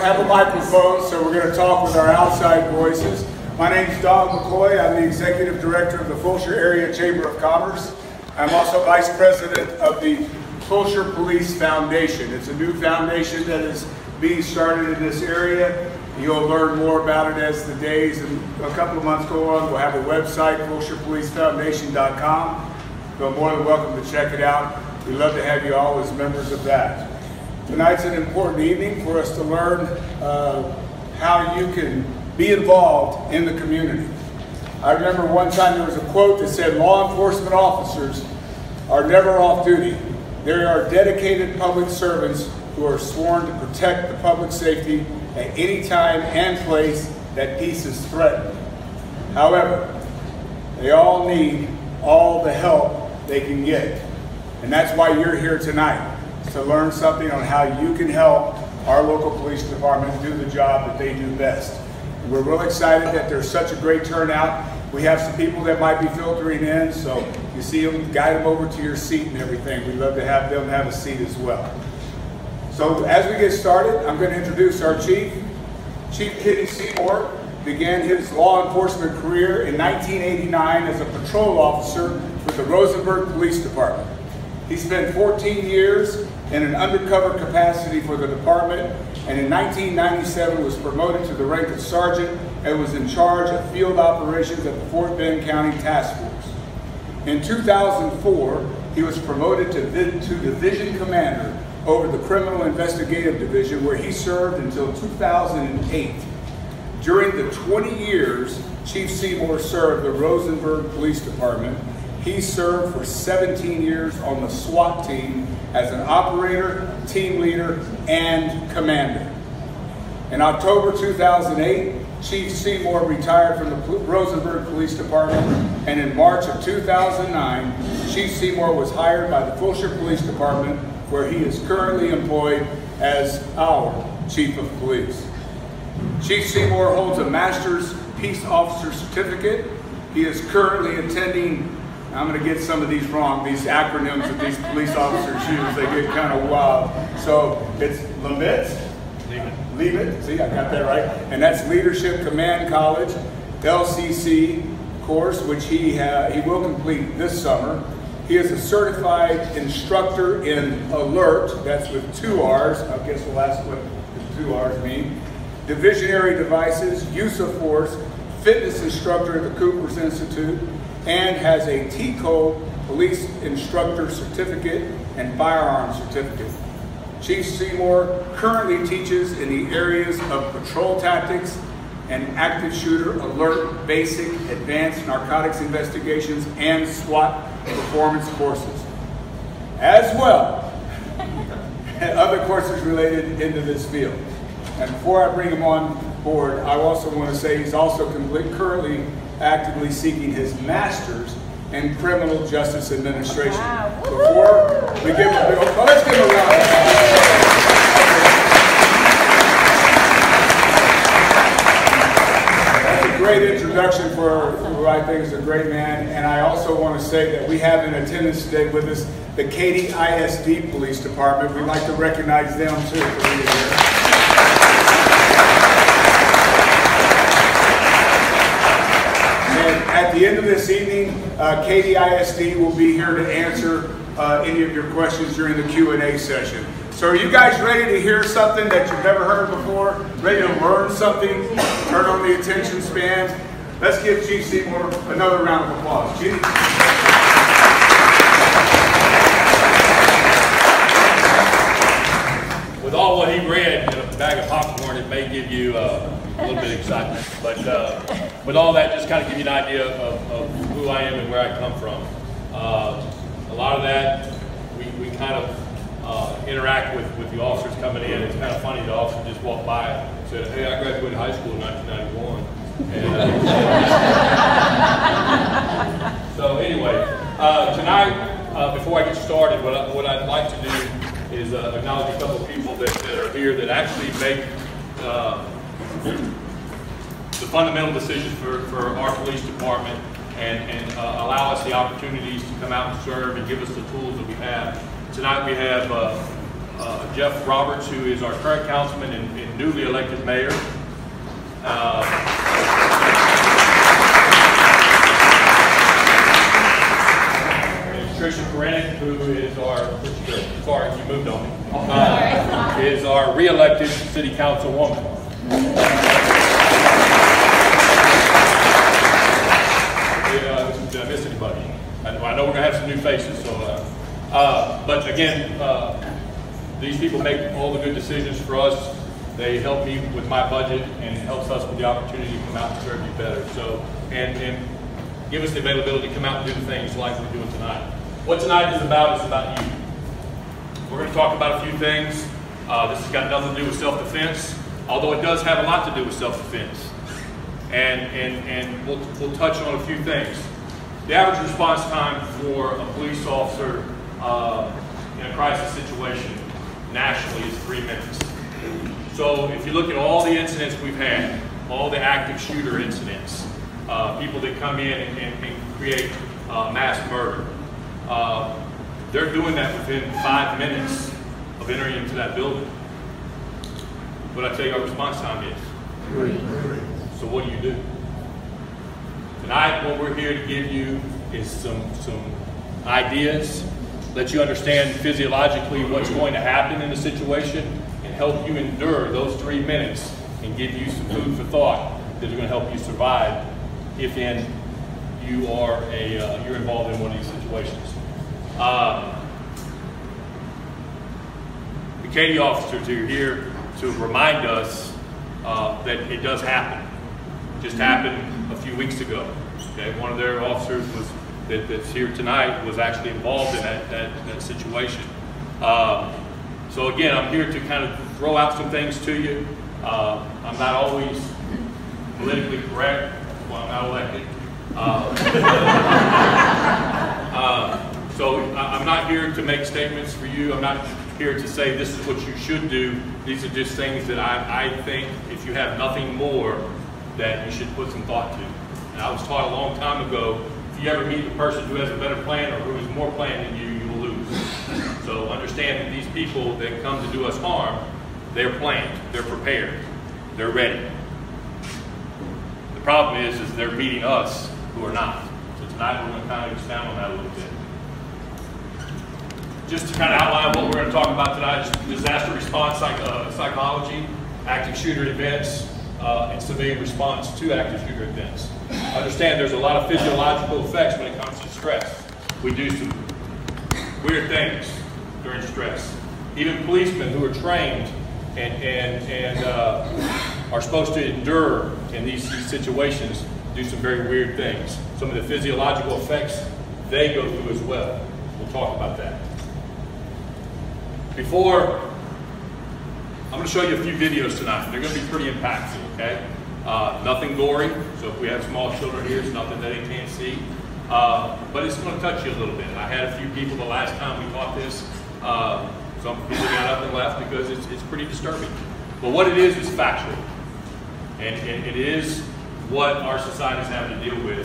have a microphone, so we're going to talk with our outside voices. My name is Don McCoy. I'm the Executive Director of the Fulshear Area Chamber of Commerce. I'm also Vice President of the Fulshear Police Foundation. It's a new foundation that is being started in this area. You'll learn more about it as the days and a couple of months go on. We'll have a website, FulshearPoliceFoundation.com. You're more than welcome to check it out. We'd love to have you all as members of that. Tonight's an important evening for us to learn how you can be involved in the community. I remember one time there was a quote that said, "Law enforcement officers are never off duty. They are dedicated public servants who are sworn to protect the public safety at any time and place that peace is threatened. However, they all need all the help they can get." And that's why you're here tonight, to learn something on how you can help our local police department do the job that they do best. And we're real excited that there's such a great turnout. We have some people that might be filtering in, so you see them, guide them over to your seat and everything. We'd love to have them have a seat as well. So as we get started, I'm going to introduce our chief. Chief Kenny Seymour began his law enforcement career in 1989 as a patrol officer with the Rosenberg Police Department. He spent 14 years in an undercover capacity for the department, and in 1997 was promoted to the rank of sergeant and was in charge of field operations at the Fort Bend County Task Force. In 2004, he was promoted to division commander over the Criminal Investigative Division, where he served until 2008. During the 20 years Chief Seymour served the Rosenberg Police Department, he served for 17 years on the SWAT team as an operator, team leader, and commander. In October 2008, Chief Seymour retired from the Rosenberg Police Department, and in March of 2009, Chief Seymour was hired by the Fulshear Police Department, where he is currently employed as our Chief of Police. Chief Seymour holds a Master's Peace Officer Certificate. He is currently attending, I'm going to get some of these wrong, these acronyms that these police officers use, they get kind of wild. So it's Leave it, see, I got that right. And that's Leadership Command College, LCC course, which he will complete this summer. He is a certified instructor in ALERT, that's with 2 R's, I guess we'll ask what the 2 R's mean. Divisionary devices, use of force, fitness instructor at the Cooper's Institute, and has a TCO police instructor certificate and firearms certificate. Chief Seymour currently teaches in the areas of patrol tactics and active shooter, alert, basic, advanced narcotics investigations, and SWAT performance courses, as well as other courses related into this field. And before I bring him on board, I also want to say he's also currently actively seeking his master's in criminal justice administration. Wow. Before we give him a big, well, let's give him a round. That's a great introduction for who I think is a great man. And I also want to say that we have in attendance today with us the Katy ISD Police Department. We'd like to recognize them too for being here. At the end of this evening, Katy ISD will be here to answer any of your questions during the Q&A session. So are you guys ready to hear something that you've never heard before? Ready to learn something? Turn on the attention spans? Let's give Chief Seymour another round of applause. Chief. With all what he read in a bag of popcorn, it may give you a little bit of excitement. But with all that, just kind of give you an idea of who I am and where I come from. A lot of that, we kind of interact with the officers coming in. It's kind of funny, the officer just walked by and said, "Hey, I graduated high school in 1991. And, so anyway, tonight, before I get started, what I'd like to do is acknowledge a couple of people that are here that actually make the fundamental decisions for our police department and allow us the opportunities to come out and serve and give us the tools that we have. Tonight we have Jeff Roberts, who is our current councilman and newly elected mayor. Tricia Korenick, who is our, sorry, you moved on me, is our re-elected city councilwoman. Did I miss anybody? I know we're going to have some new faces, so, but again, these people make all the good decisions for us. They help me with my budget and it helps us with the opportunity to come out and serve you better. So, and give us the availability to come out and do the things like we're doing tonight. What tonight is about you. We're going to talk about a few things. This has got nothing to do with self-defense, although it does have a lot to do with self-defense. And we'll touch on a few things. The average response time for a police officer in a crisis situation nationally is 3 minutes. So if you look at all the incidents we've had, all the active shooter incidents, people that come in and create mass murder, they're doing that within 5 minutes of entering into that building. What I tell you our response time is? 3. So what do? Tonight, what we're here to give you is some ideas, let you understand physiologically what's going to happen in the situation, and help you endure those 3 minutes and give you some food for thought that are going to help you survive if you are you're involved in one of these situations. The Katie officers are here to remind us that it does happen. It just happened a few weeks ago. Okay, one of their officers that's here tonight was actually involved in that situation. So again, I'm here to kind of throw out some things to you. I'm not always politically correct. Well, I'm not elected. So I'm not here to make statements for you. I'm not here to say this is what you should do. These are just things that I think if you have nothing more that you should put some thought to. And I was taught a long time ago, if you ever meet the person who has a better plan or who is more planned than you will lose. So understand that these people that come to do us harm, they're planned, they're prepared, they're ready. The problem is they're meeting us who are not. So tonight we're going to kind of expound on that a little bit. Just to kind of outline what we're going to talk about tonight is disaster response psychology, active shooter events, and civilian response to active shooter events. Understand there's a lot of physiological effects when it comes to stress. We do some weird things during stress. Even policemen who are trained and are supposed to endure in these situations do some very weird things. Some of the physiological effects they go through as well. We'll talk about that. I'm going to show you a few videos tonight. They're going to be pretty impactful, okay? Nothing gory, so if we have small children here, it's nothing that they can't see. But it's going to touch you a little bit. I had a few people the last time we taught this. Some people got up and left because it's pretty disturbing. But what it is factual. And it is what our society is having to deal with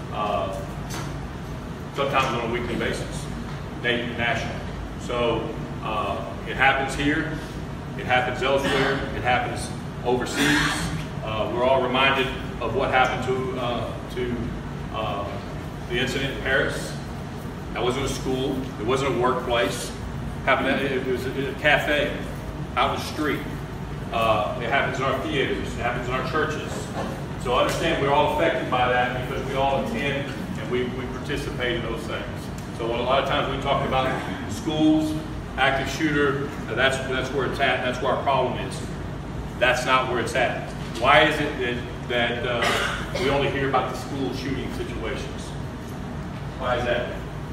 sometimes on a weekly basis, national. So it happens here, it happens elsewhere, it happens overseas. We're all reminded of what happened to the incident in Paris. That wasn't a school, it wasn't a workplace. It was a cafe out in the street. It happens in our theaters, it happens in our churches. So understand we're all affected by that because we all attend and we participate in those things. So a lot of times we talk about schools, active shooter, that's where it's at, that's where our problem is. That's not where it's at. Why is it that we only hear about the school shooting situations? Why is that?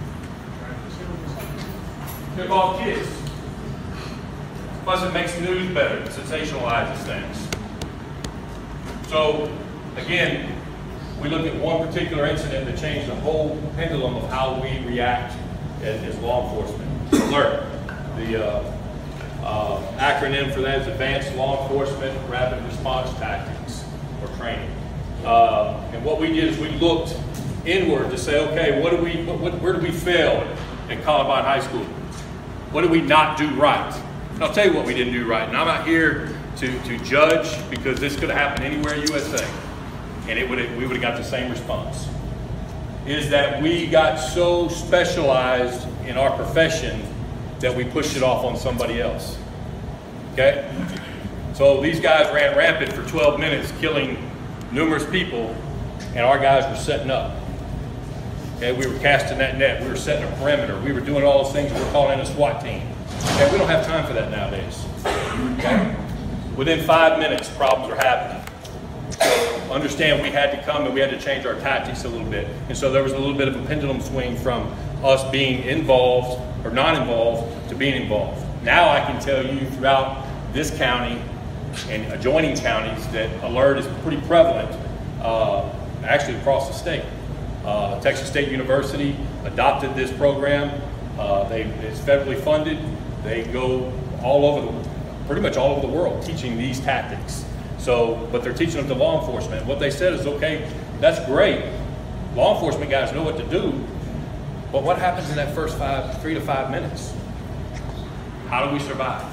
They're all kids. Plus it makes the news better, it sensationalizes things. So again, we look at one particular incident that changed the whole pendulum of how we react as law enforcement. ALERT. The acronym for that is Advanced Law Enforcement Rapid Response Tactics or Training. And what we did is we looked inward to say, okay, where did we fail at Columbine High School? What did we not do right? I'll tell you what we didn't do right, and I'm not here to judge, because this could have happened anywhere in USA, and we would have got the same response. Is that we got so specialized in our profession that we pushed it off on somebody else. Okay? So these guys ran rampant for 12 minutes, killing numerous people, and our guys were setting up. Okay? We were casting that net, we were setting a perimeter, we were doing all those things, we were calling in a SWAT team. Okay? We don't have time for that nowadays. Okay? Within 5 minutes, problems are happening. So understand we had to come and we had to change our tactics a little bit. And so there was a little bit of a pendulum swing from us being involved or not involved to being involved. Now I can tell you throughout this county and adjoining counties that alert is pretty prevalent, actually across the state. Texas State University adopted this program. It's federally funded. They go all over pretty much all over the world teaching these tactics. So, but they're teaching them to law enforcement. What they said is, okay, that's great. Law enforcement guys know what to do, but what happens in that first 3 to 5 minutes? How do we survive?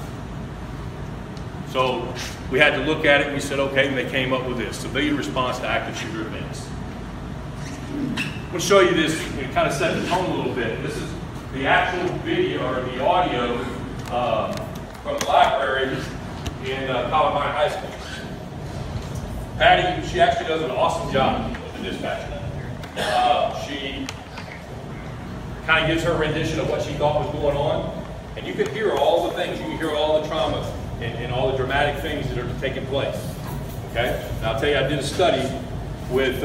So we had to look at it and we said, okay, and they came up with this, civilian response to active shooter events. I'm going to show you this and kind of set the tone a little bit. This is the actual video or the audio from the library in Columbine High School. Patty, she actually does an awesome job with the dispatcher. She kind of gives her rendition of what she thought was going on, and you can hear all the things, you can hear all the trauma and all the dramatic things that are taking place. Okay? Now I'll tell you, I did a study with,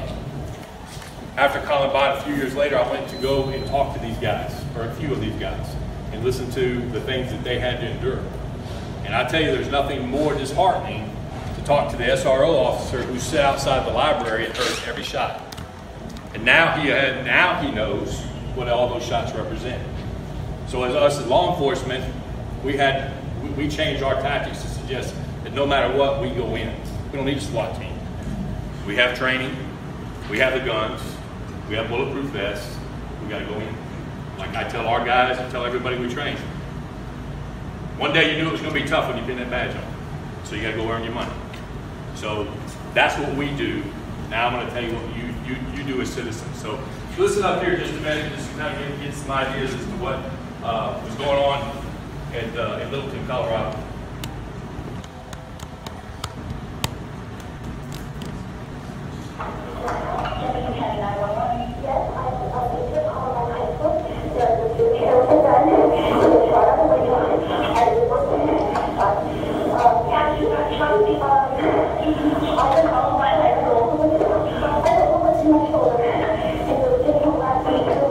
after Columbine a few years later, I went to go and talk to these guys, or a few of these guys, and listen to the things that they had to endure. And I tell you, there's nothing more disheartening to talk to the SRO officer who sat outside the library and heard every shot. And now he knows what all those shots represent. So as us as law enforcement, we changed our tactics to suggest that no matter what, we go in. We don't need a SWAT team. We have training, we have the guns, we have bulletproof vests, we gotta go in. Like I tell our guys and tell everybody we train. One day you knew it was gonna be tough when you pin that badge on. So you gotta go earn your money. So that's what we do. Now I'm gonna tell you what you do as citizens. So listen up here just a minute, just to kind of get some ideas as to what was going on in Littleton, Colorado.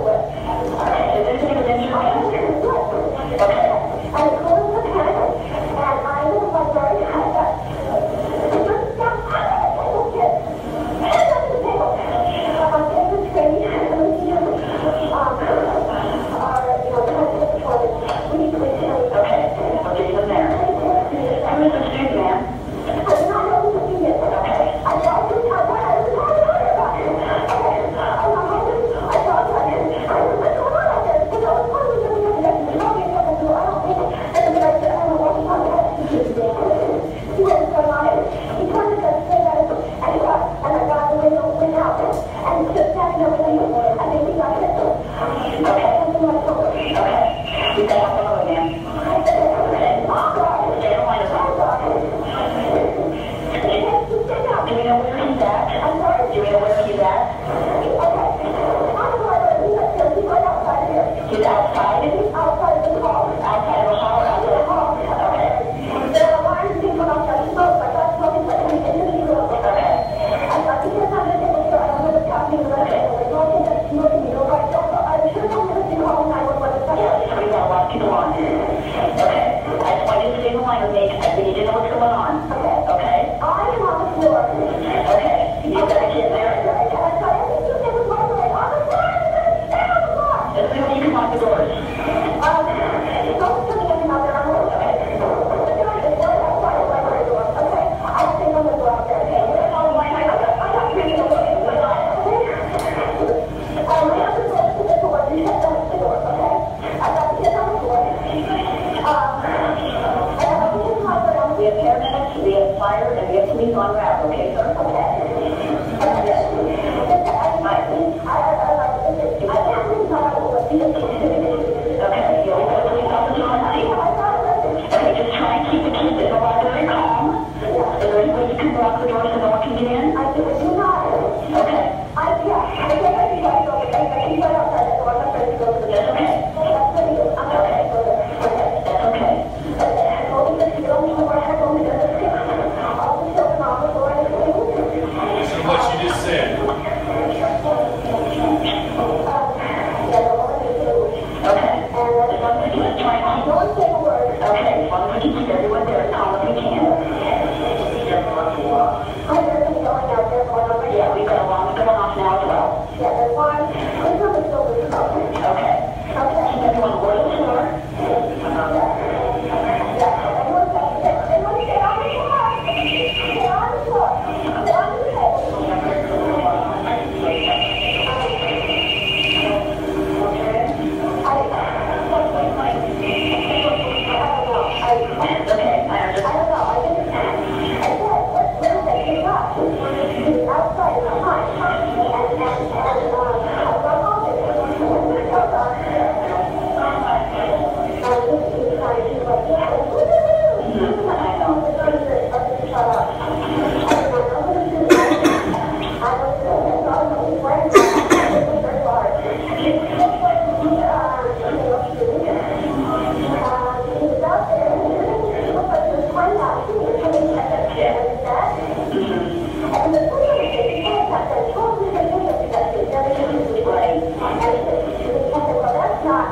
I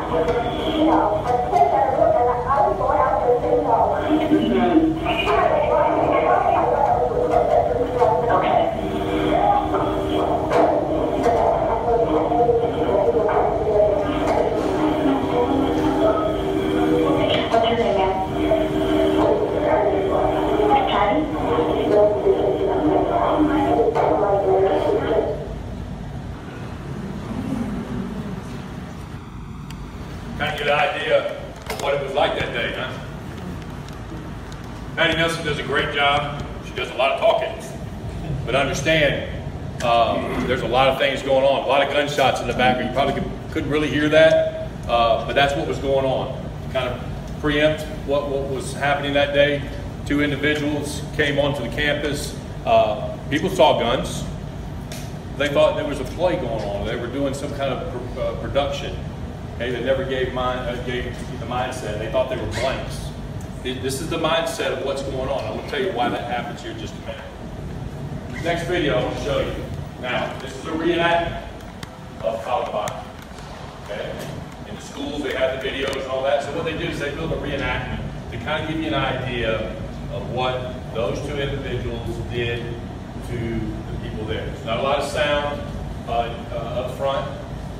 Kind of get an idea of what it was like that day, huh? Patty Nelson does a great job. She does a lot of talking. But understand, there's a lot of things going on, a lot of gunshots in the background. You probably couldn't really hear that, but that's what was going on. Kind of preempt what was happening that day. 2 individuals came onto the campus. People saw guns. They thought there was a play going on. They were doing some kind of production. Okay, they never gave the mindset. They thought they were blanks. This is the mindset of what's going on. I'm going to tell you why that happens here in just a minute. Next video I want to show you. Now, this is a reenactment of Columbine. Okay? In the schools, they have the videos and all that. So what they do is they build a reenactment to kind of give you an idea of what those 2 individuals did to the people there. There's not a lot of sound up front.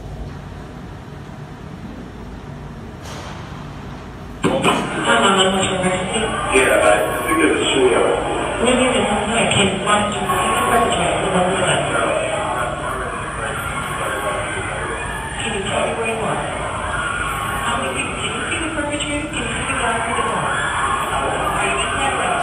Yeah, I think it's a shootout. Maybe it's a came back to Can you tell me where he was? How many people? Can you see the perpetrator? Can you see the guy through the door? Are you in that room?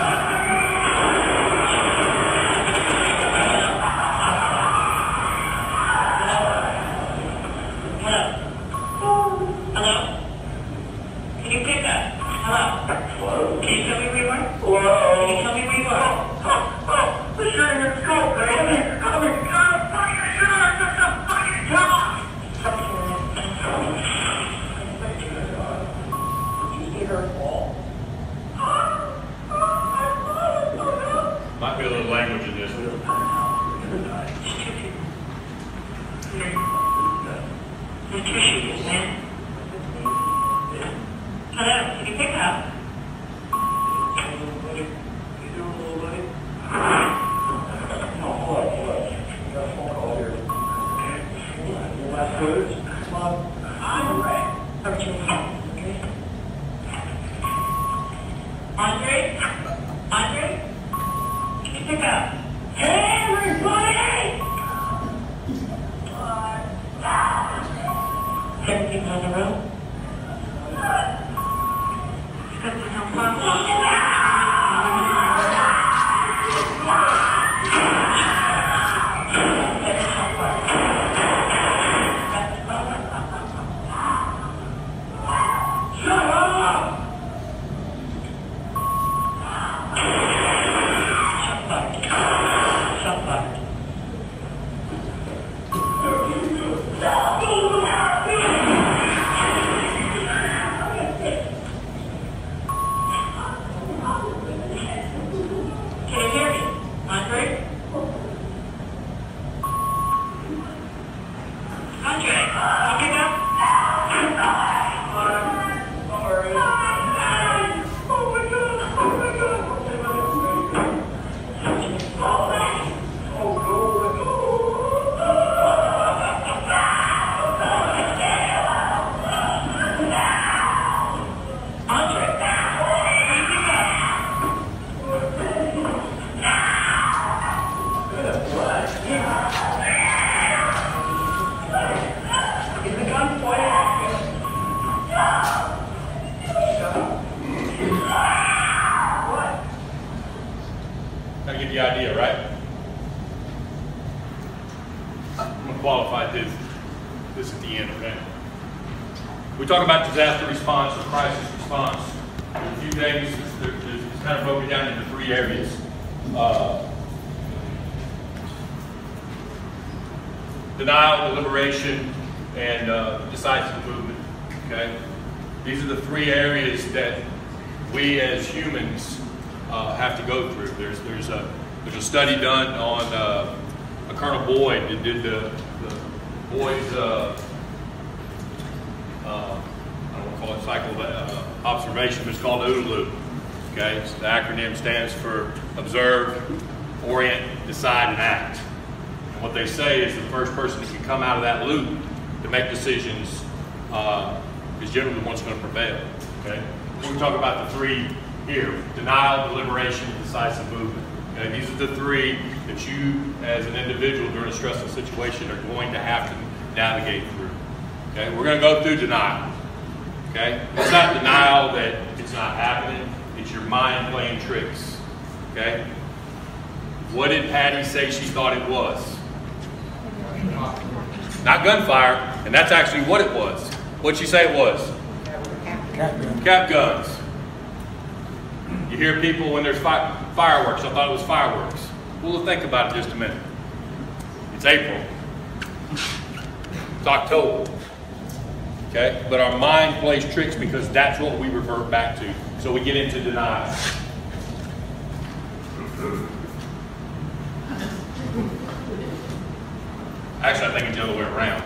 Hello? Hello? Can you pick up? Hello? Hello? Can you tell me where you are? Hello? Can you tell me where you are? We're shooting at school, man. Might be a little language in this. There's 2 shooters, man. Hello, can you pick up? Andre? Andre? Can you pick up? Hey, everybody! 17 on the road. Kind of get the idea, right? I'm going to qualify this at the end, okay? We talk about disaster response or crisis response. There's a few things, it's kind of broken down into 3 areas. Denial, deliberation, and decisive movement, okay? These are the 3 areas that we as humans have to go through. There's a study done on a Colonel Boyd that did the boys cycle of observation. It's called OODA loop. Okay, so the acronym stands for Observe, Orient, Decide, and Act. And what they say is the first person that can come out of that loop to make decisions is generally the one that's going to prevail. Okay, we talk about the three here: denial, deliberation, and decisive movement. Okay, these are the three that you, as an individual during a stressful situation, are going to have to navigate through. Okay, we're going to go through denial. Okay, it's not denial that it's not happening. It's your mind playing tricks. Okay, what did Patty say she thought it was? Not gunfire, and that's actually what it was. What'd she say it was? Cap guns. You hear people when there's fireworks. I thought it was fireworks. We'll think about it just a minute. It's April. It's October. Okay? But our mind plays tricks because that's what we revert back to. So we get into denial. Actually, I think it's the other way around.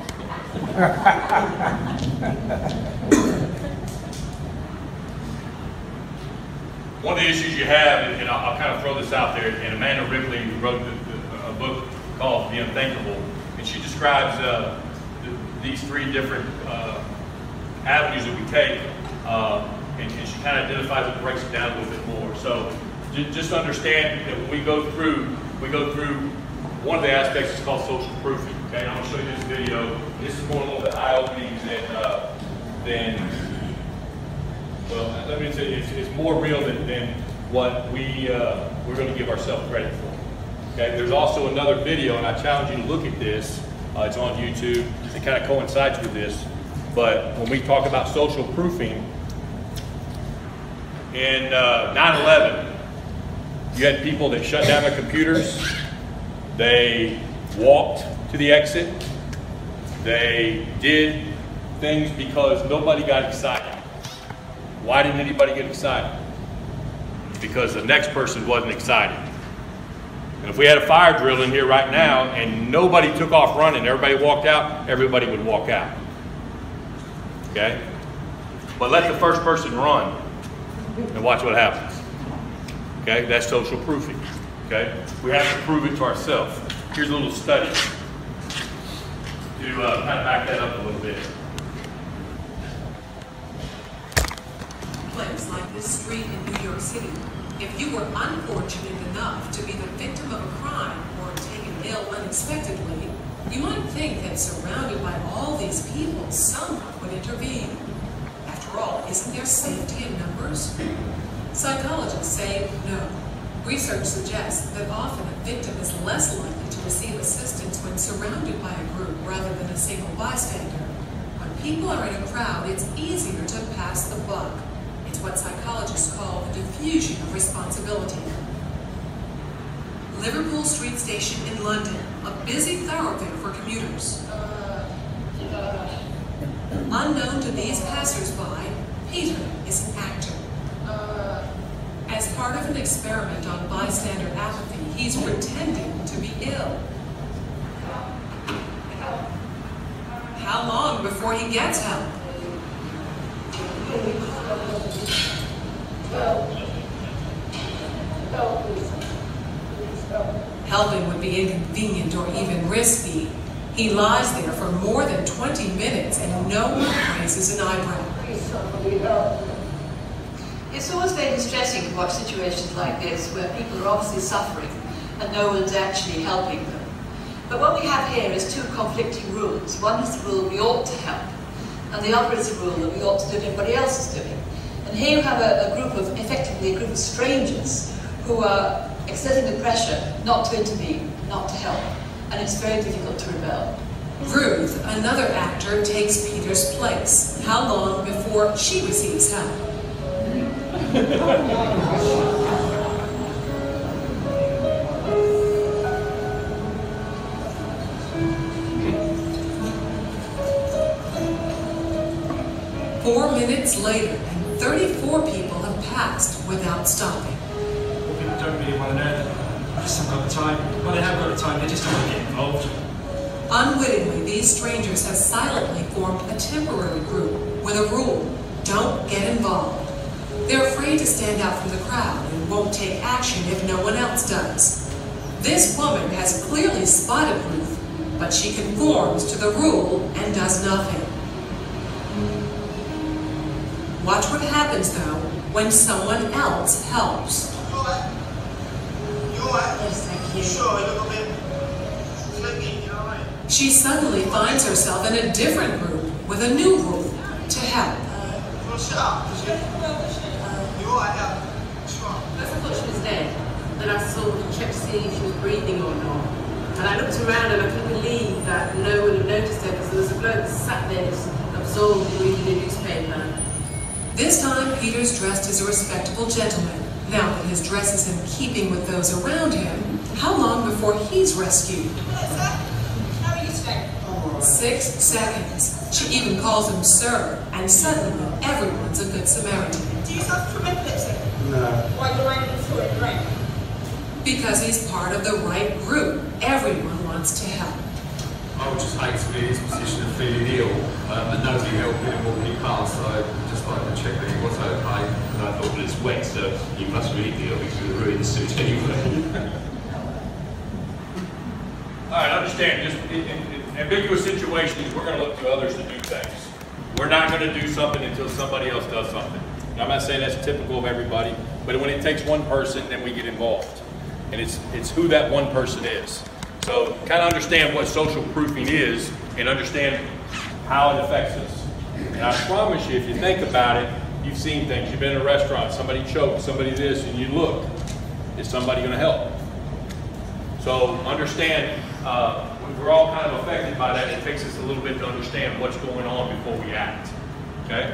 One of the issues you have, and I'll kind of throw this out there, and Amanda Ripley wrote a book called The Unthinkable, and she describes these three different avenues that we take, and she kind of identifies it and breaks it down a little bit more. So just understand that when we go through one of the aspects is called social proofing. Okay, and I'm going to show you this video. This is more a little bit eye-opening than well, let me say it's more real than what we're going to give ourselves credit for. Okay, there's also another video, and I challenge you to look at this. It's on YouTube. It kind of coincides with this. But when we talk about social proofing, in 9/11, you had people that shut down their computers. They walked to the exit. They did things because nobody got excited. Why didn't anybody get excited? Because the next person wasn't excited. And if we had a fire drill in here right now and nobody took off running, everybody walked out, everybody would walk out. Okay? But let the first person run and watch what happens. Okay? That's social proofing. Okay? We have to prove it to ourselves. Here's a little study to kind of back that up a little bit. Place like this street in New York City, if you were unfortunate enough to be the victim of a crime or taken ill unexpectedly, you might think that surrounded by all these people, someone would intervene. After all, isn't there safety in numbers? Psychologists say no. Research suggests that often a victim is less likely to receive assistance when surrounded by a group rather than a single bystander. When people are in a crowd, it's easier to pass the buck. It's what psychologists call the diffusion of responsibility. Liverpool Street Station in London, a busy thoroughfare for commuters. Unknown to these passers-by, Peter is an actor. As part of an experiment on bystander apathy, he's pretending to be ill. How long before he gets help? Helping would be inconvenient or even risky. He lies there for more than 20 minutes and no one raises an eyebrow. It's always very distressing to watch situations like this where people are obviously suffering and no one's actually helping them. But what we have here is two conflicting rules. One is the rule we ought to help, and the other is the rule that we ought to do what everybody else is doing. And here you have effectively a group of strangers who are exerting the pressure not to intervene, not to help, and it's very difficult to rebel. Ruth, another actor, takes Peter's place. How long before she receives help? Four minutes later, and 34 people have passed without stopping. Well, people don't really want to know that. I just haven't got the time. Well, they have got the time, they just don't want to get involved. Unwittingly, these strangers have silently formed a temporary group with a rule. involved. They're afraid to stand out from the crowd and won't take action if no one else does. This woman has clearly spotted Ruth, but she conforms to the rule and does nothing. Watch what happens, though, when someone else helps. You alright? You alright? Yes, thank you. Sure, you're a bit flicky, you alright? She suddenly finds herself in a different group with a new Ruth to help. Well, shut up, because you alright, yeah. Sure. First I thought she was dead. Then I checked to see if she was breathing or not. And I looked around and I couldn't believe that no one had noticed her because there was a bloke sat there just absorbed reading a newspaper. This time, Peter's dressed as a respectable gentleman. Now that his dress is in keeping with those around him, how long before he's rescued? How are you today? 6 seconds. She even calls him sir, and suddenly everyone's a good Samaritan. Do you suffer from epilepsy? No. Why do I need to it, right? Because he's part of the right group. Everyone wants to help. I would just hate to be in his position of feeling ill and nobody helping him walking past, so I'd just like to check that he was okay. And I thought, well, it's wet, so you must really be able to ruin the suit anyway. All right, understand, just in ambiguous situations, we're going to look to others to do things. We're not going to do something until somebody else does something. And I'm not saying that's typical of everybody, but when it takes one person, then we get involved. And it's who that one person is. So kind of understand what social proofing is and understand how it affects us. And I promise you, if you think about it, you've seen things. You've been in a restaurant, somebody choked, somebody this, and you look, is somebody going to help? So understand, we're all kind of affected by that. It takes us a little bit to understand what's going on before we act. Okay?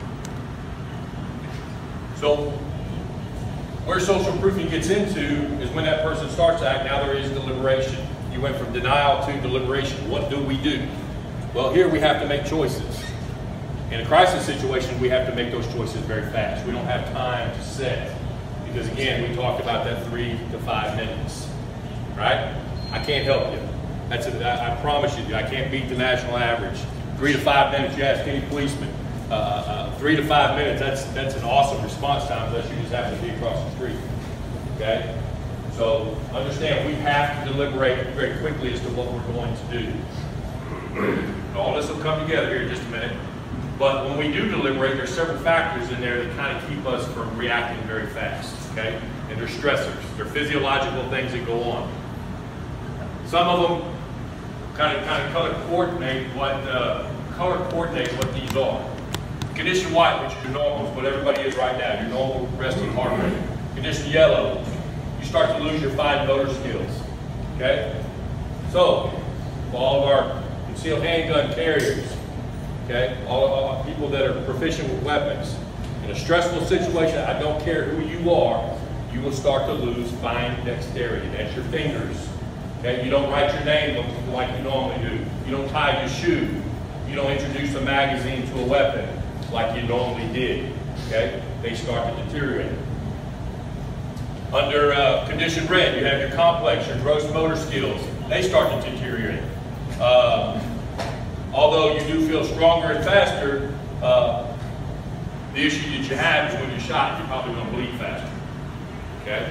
So where social proofing gets into is when that person starts to act. Now there is deliberation. You went from denial to deliberation. What do we do? Well, here we have to make choices. In a crisis situation, we have to make those choices very fast. We don't have time to set. Because again, we talked about that 3 to 5 minutes. Right? I can't help you. I promise you, I can't beat the national average. 3 to 5 minutes, you ask any policeman. 3 to 5 minutes, that's an awesome response time unless you just happen to be across the street. Okay? So understand, we have to deliberate very quickly as to what we're going to do. All this will come together here in just a minute. But when we do deliberate, there's several factors in there that kind of keep us from reacting very fast. Okay? And they're stressors. They're physiological things that go on. Some of them kind of color coordinate what these are. Condition white, which is your normal, is what everybody is right now, your normal resting heart rate. Condition yellow, you start to lose your fine motor skills. Okay? So, for all of our concealed handgun carriers, okay, all people that are proficient with weapons, in a stressful situation, I don't care who you are, you will start to lose fine dexterity. That's your fingers. Okay? You don't write your name like you normally do. You don't tie your shoe. You don't introduce a magazine to a weapon like you normally did. Okay? They start to deteriorate. Under condition red, you have your complex, your gross motor skills. They start to deteriorate. Although you do feel stronger and faster, the issue that you have is when you're shot, you're probably going to bleed faster. Okay?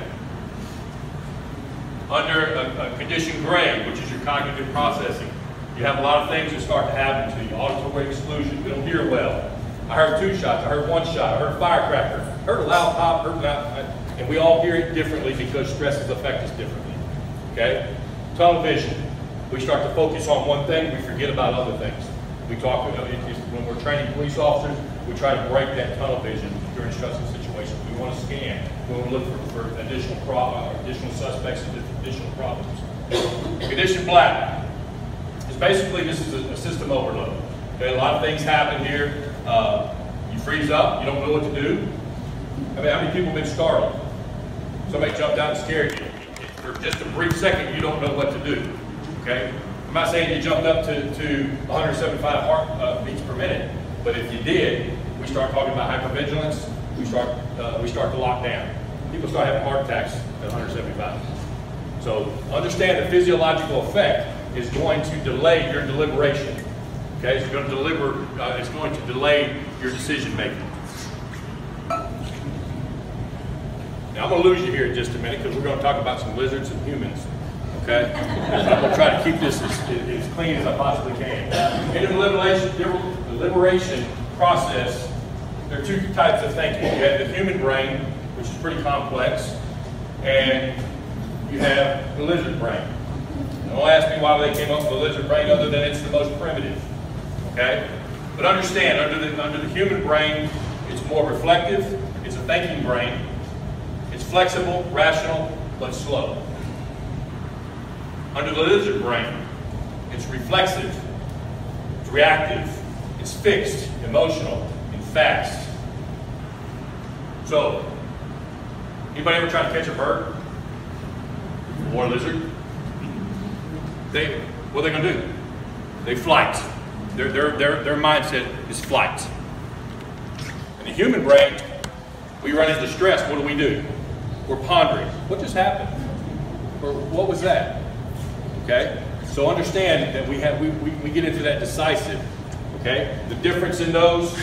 Under a condition gray, which is your cognitive processing, you have a lot of things that start to happen to you. Auditory exclusion, you don't hear well. I heard 2 shots, I heard 1 shot, I heard a firecracker, I heard a loud pop, and we all hear it differently because stresses affect us differently. Okay? Tunnel vision. We start to focus on one thing, we forget about other things. We talk, when we're training police officers, we try to break that tunnel vision during stressful situations. We want to scan, we want to look for additional suspects and additional problems. Condition black is basically, this is a system overload. Okay, a lot of things happen here. You freeze up, you don't know what to do. I mean, how many people have been startled? Somebody jumped out and scared you. For just a brief second, you don't know what to do. Okay? I'm not saying you jumped up to 175 heartbeats per minute, but if you did, we start talking about hypervigilance. We start to lock down. People start having heart attacks at 175. So understand the physiological effect is going to delay your deliberation. Okay, it's going to delay your decision making. Now I'm going to lose you here in just a minute because we're going to talk about some lizards and humans. Okay? I'm going to try to keep this as clean as I possibly can. In the liberation process, there are two types of thinking. You have the human brain, which is pretty complex, and you have the lizard brain. Now, don't ask me why they came up with the lizard brain other than it's the most primitive. Okay? But understand, under the human brain, it's more reflective, it's a thinking brain, it's flexible, rational, but slow. Under the lizard brain, it's reflexive, it's reactive, it's fixed, emotional, and fast. So, anybody ever try to catch a bird? Or a lizard? What are they going to do? They flight. Their mindset is flight. In the human brain, we run into stress. What do? We're pondering. What just happened? Or what was that? Okay? So understand that we get into that decisive. Okay? The difference in those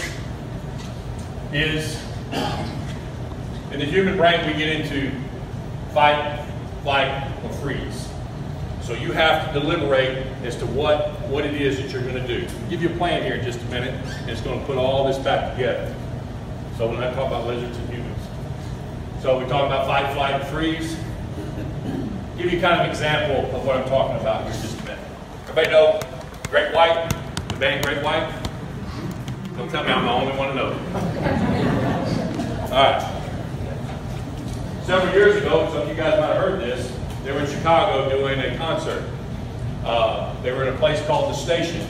is in the human brain we get into fight, flight, or freeze. So you have to deliberate as to what it is that you're going to do. I'll give you a plan here in just a minute, and it's going to put all this back together. So we're going to talk about lizards and humans. So we talk about fight, flight, and freeze. Give you kind of an example of what I'm talking about here in just a minute. Everybody know Great White? The band Great White? Don't tell me I'm the only one to know. All right. Several years ago, some of you guys might have heard this, they were in Chicago doing a concert. They were in a place called The Station.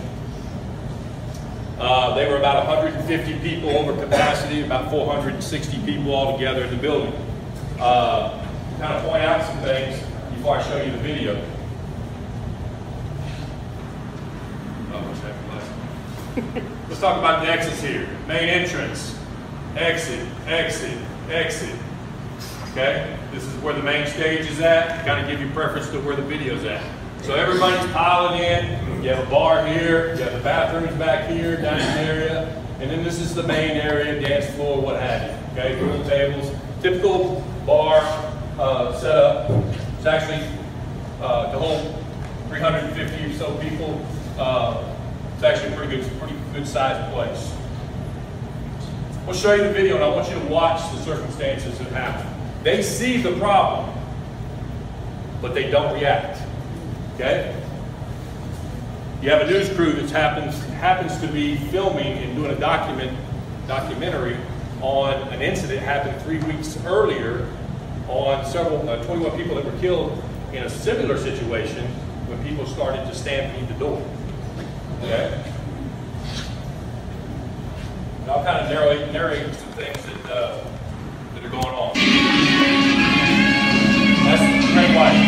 They were about 150 people over capacity, about 460 people altogether in the building. Kind of point out some things before I show you the video. Let's talk about the exits here. Main entrance, exit, exit, exit. Okay? This is where the main stage is at. Kind of give you preference to where the video's at. So everybody's piling in. You have a bar here, you have the bathrooms back here, dining area, and then this is the main area, dance floor, what have you. Okay, pool tables, typical bar setup. It's actually to hold 350 or so people. It's actually a pretty good sized place. We'll show you the video, and I want you to watch the circumstances that happen. They see the problem, but they don't react. Okay? You have a news crew that happens to be filming and doing a documentary on an incident that happened 3 weeks earlier on 21 people that were killed in a similar situation when people started to stampede the door. Okay? And I'll kind of narrate some things that are going on. That's Great White.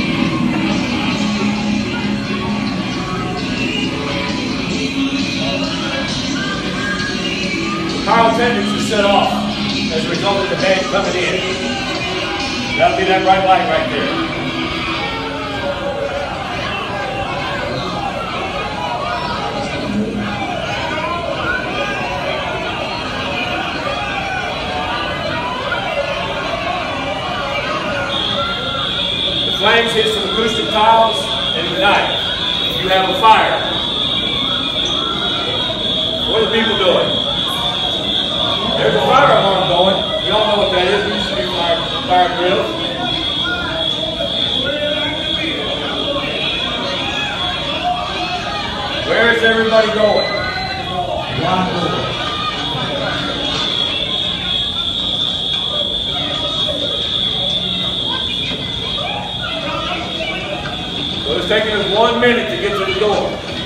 Pyrotechnics are set off as a result of the band coming in. That'll be that bright light right there. The flames hit some acoustic tiles and ignite. You have a fire. What are the people doing? There's a fire alarm going. We all know what that is. We used to do fire drills. Where is everybody going? So it's taking us 1 minute to get to the door.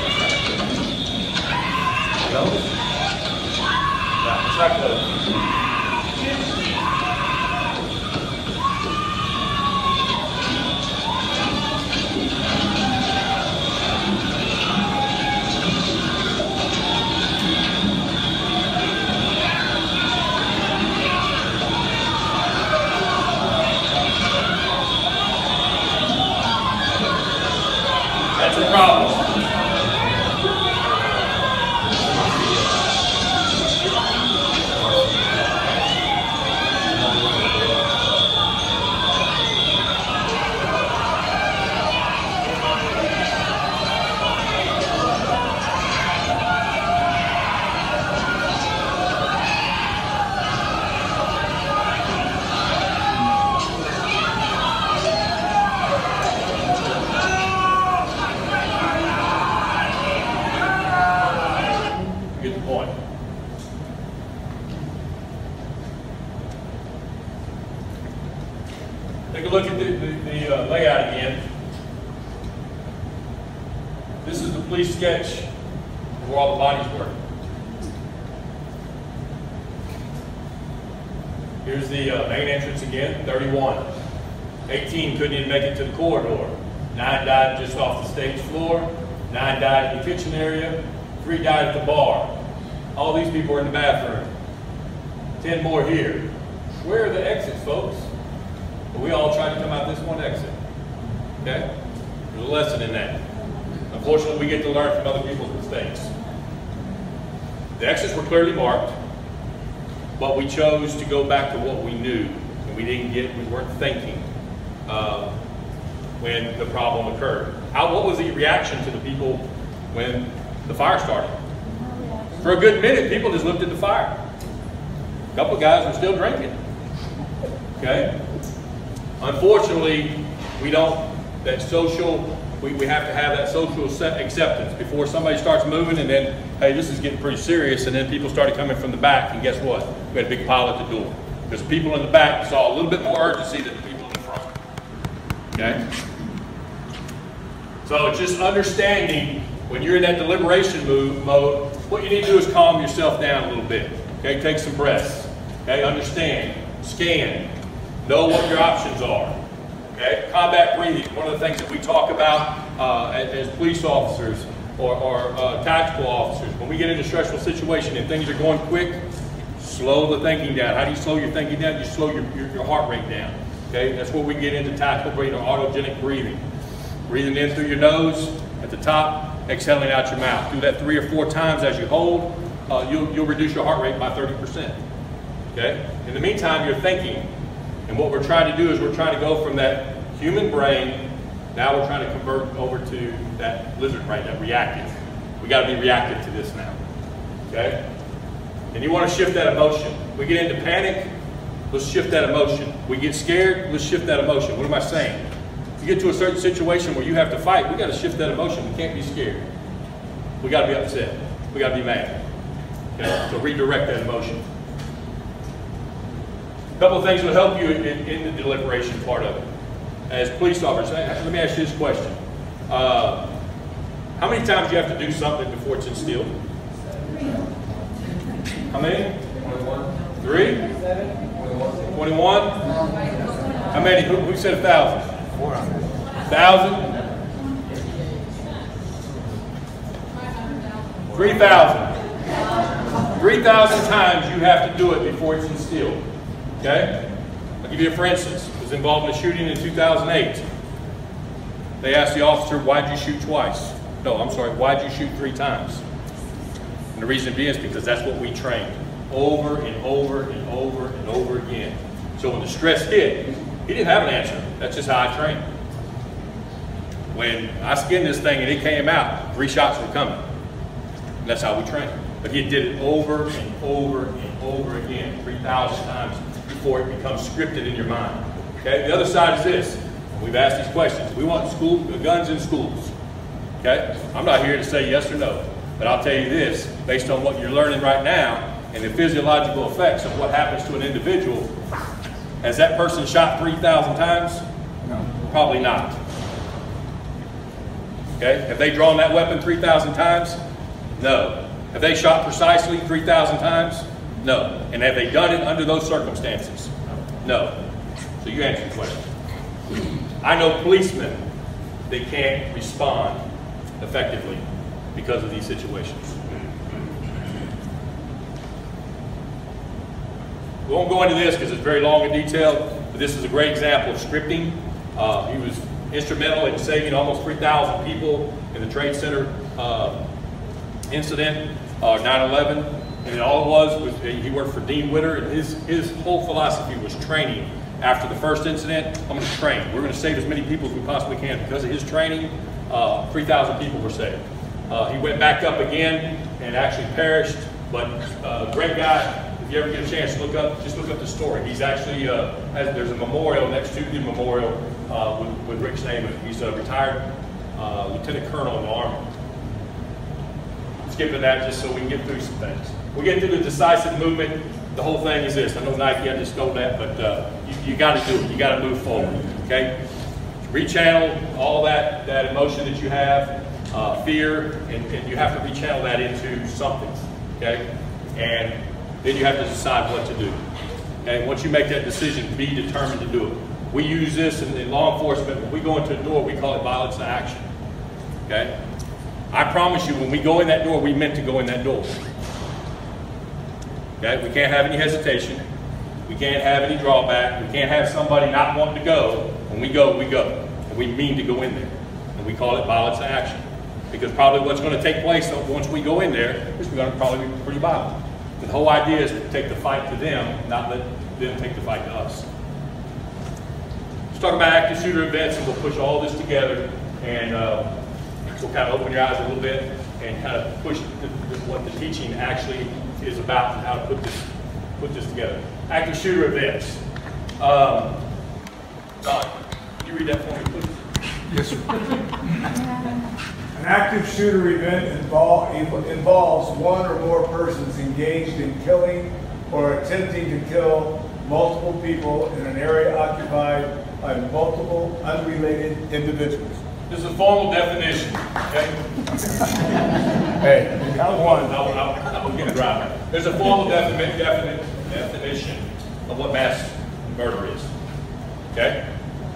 That's a problem. 31. Take a look at the layout again. This is the police sketch of where all the bodies were. Here's the main entrance again, 31. 18 couldn't even make it to the corridor. 9 died just off the stage floor. 9 died in the kitchen area. 3 died at the bar. All these people were in the bathroom. 10 more here. Where are the exits, folks? Well, we all tried to come out this one exit. Okay? There's a lesson in that. Unfortunately, we get to learn from other people's mistakes. The exits were clearly marked, but we chose to go back to what we knew, and we weren't thinking when the problem occurred. What was the reaction to the people when the fire started? For a good minute, people just looked at the fire. A couple of guys were still drinking. Okay? Unfortunately, we have to have that social acceptance before somebody starts moving, and then, hey, this is getting pretty serious, and then people started coming from the back, and guess what? We had a big pile at the door. Because the people in the back saw a little bit more urgency than the people in the front. Okay? So it's just understanding when you're in that deliberation mode, what you need to do is calm yourself down a little bit. Okay? Take some breaths. Okay? Understand. Scan. Know what your options are. Okay? Combat breathing, one of the things that we talk about as police officers or tactical officers. When we get into a stressful situation and things are going quick, slow the thinking down. How do you slow your thinking down? You slow your heart rate down. Okay? That's where we get into tactical breathing or autogenic breathing. Breathing in through your nose at the top, exhaling out your mouth. Do that 3 or 4 times as you hold. You'll reduce your heart rate by 30%. Okay? In the meantime, you're thinking. And what we're trying to do is we're trying to go from that human brain, now we're trying to convert over to that lizard brain, that reactive. We got to be reactive to this now. Okay? And you want to shift that emotion. We get into panic, let's shift that emotion. We get scared, let's shift that emotion. What am I saying? If you get to a certain situation where you have to fight, we got to shift that emotion. We can't be scared. We got to be upset. We got to be mad. Okay? So redirect that emotion. A couple of things will help you in the deliberation part of it. As police officers, let me ask you this question. How many times do you have to do something before it's instilled? How many? 3? 21? How many? Who said 1,000? 1,000? 3,000. 3,000 times you have to do it before it's instilled. Okay? I'll give you a for instance. I was involved in a shooting in 2008. They asked the officer, why'd you shoot twice? No, I'm sorry, why'd you shoot 3 times? And the reason being is because that's what we trained over and over and over and over again. So when the stress hit, he didn't have an answer. That's just how I trained. When I skinned this thing and it came out, 3 shots were coming. And that's how we trained. But he did it over and over and over again, 3,000 times before it becomes scripted in your mind. Okay? The other side is this. We've asked these questions. We want guns in schools. Okay? I'm not here to say yes or no. But I'll tell you this, based on what you're learning right now and the physiological effects of what happens to an individual, has that person shot 3,000 times? No. Probably not. Okay? Have they drawn that weapon 3,000 times? No. Have they shot precisely 3,000 times? No. And have they done it under those circumstances? No. So you answer the question. I know policemen, they can't respond effectively because of these situations. We won't go into this because it's very long and detailed, but this is a great example of scripting. He was instrumental in saving almost 3,000 people in the Trade Center incident, 9/11. And all it was he worked for Dean Witter, and his whole philosophy was training. After the first incident, I'm going to train. We're going to save as many people as we possibly can. Because of his training, 3,000 people were saved. He went back up again and actually perished, but great guy. If you ever get a chance to just look up the story. He's actually, there's a memorial next to the memorial with Rick's name. He's a retired lieutenant colonel in the Army. skipping that just so we can get through some things. We get through the decisive movement. The whole thing is this. I know Nike, I just stole that, but you got to do it. You got to move forward, okay? Rechannel all that emotion that you have, fear, and you have to rechannel that into something, okay? And then you have to decide what to do. Okay? Once you make that decision, be determined to do it. We use this in law enforcement. When we go into a door, we call it violence to action, okay? I promise you, when we go in that door, we meant to go in that door. Okay? We can't have any hesitation. We can't have any drawback. We can't have somebody not wanting to go. When we go, we go. And we mean to go in there. And we call it violence to action. Because probably what's going to take place once we go in there is we're going to probably be pretty violent. The whole idea is to take the fight to them, not let them take the fight to us. Let's talk about active shooter events, and we'll push all this together, and we'll kind of open your eyes a little bit and kind of push what the teaching actually is about and how to put this together. Active shooter events. Don, can you read that for me, please? Yes, sir. An active shooter event involves one or more persons engaged in killing or attempting to kill multiple people in an area occupied by multiple unrelated individuals. This is a formal definition, okay? Hey, count one. I will get dry. There's a formal definition of what mass murder is, okay?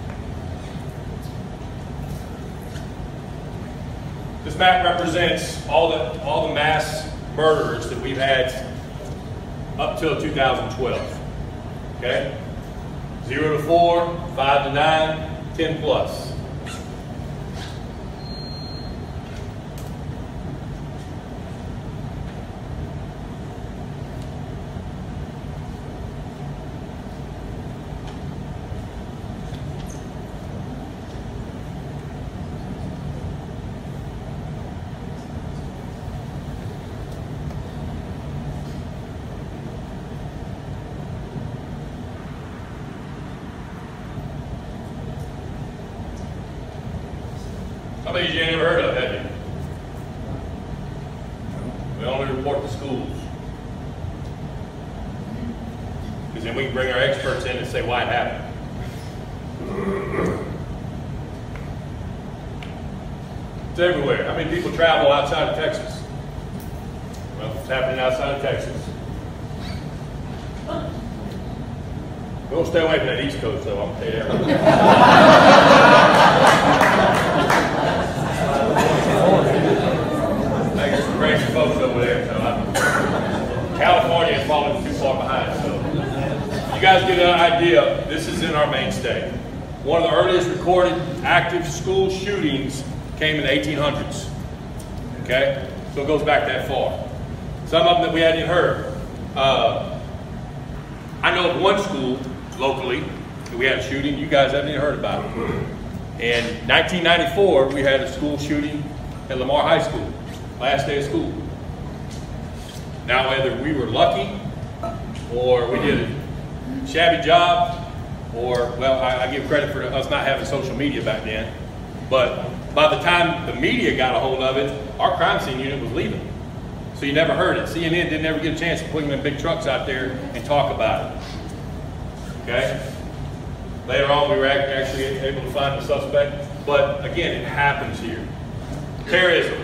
This map represents all the mass murderers that we've had up till 2012, okay? 0 to 4, 5 to 9, 10 plus. How many of you ain't never heard of, have you? We only report to schools. Because then we can bring our experts in and say why it happened. It's everywhere. How many people travel outside of Texas? Well, it's happening outside of Texas. We'll stay away from that East Coast, though, I'm going to tell you There's some crazy folks over there, so California is falling too far behind. So you guys get an idea, this is in our mainstay. One of the earliest recorded active school shootings came in the 1800s. Okay? So it goes back that far. Some of them that we hadn't even heard. I know of one school locally that we had a shooting. You guys haven't even heard about it. In 1994, we had a school shooting at Lamar High School, last day of school. Now, whether we were lucky or we did a shabby job, or, well, I give credit for us not having social media back then, but by the time the media got a hold of it, our crime scene unit was leaving. So you never heard it. CNN didn't ever get a chance to put them in big trucks out there and talk about it. Okay? Later on, we were actually able to find the suspect, but again, it happens here. Terrorism.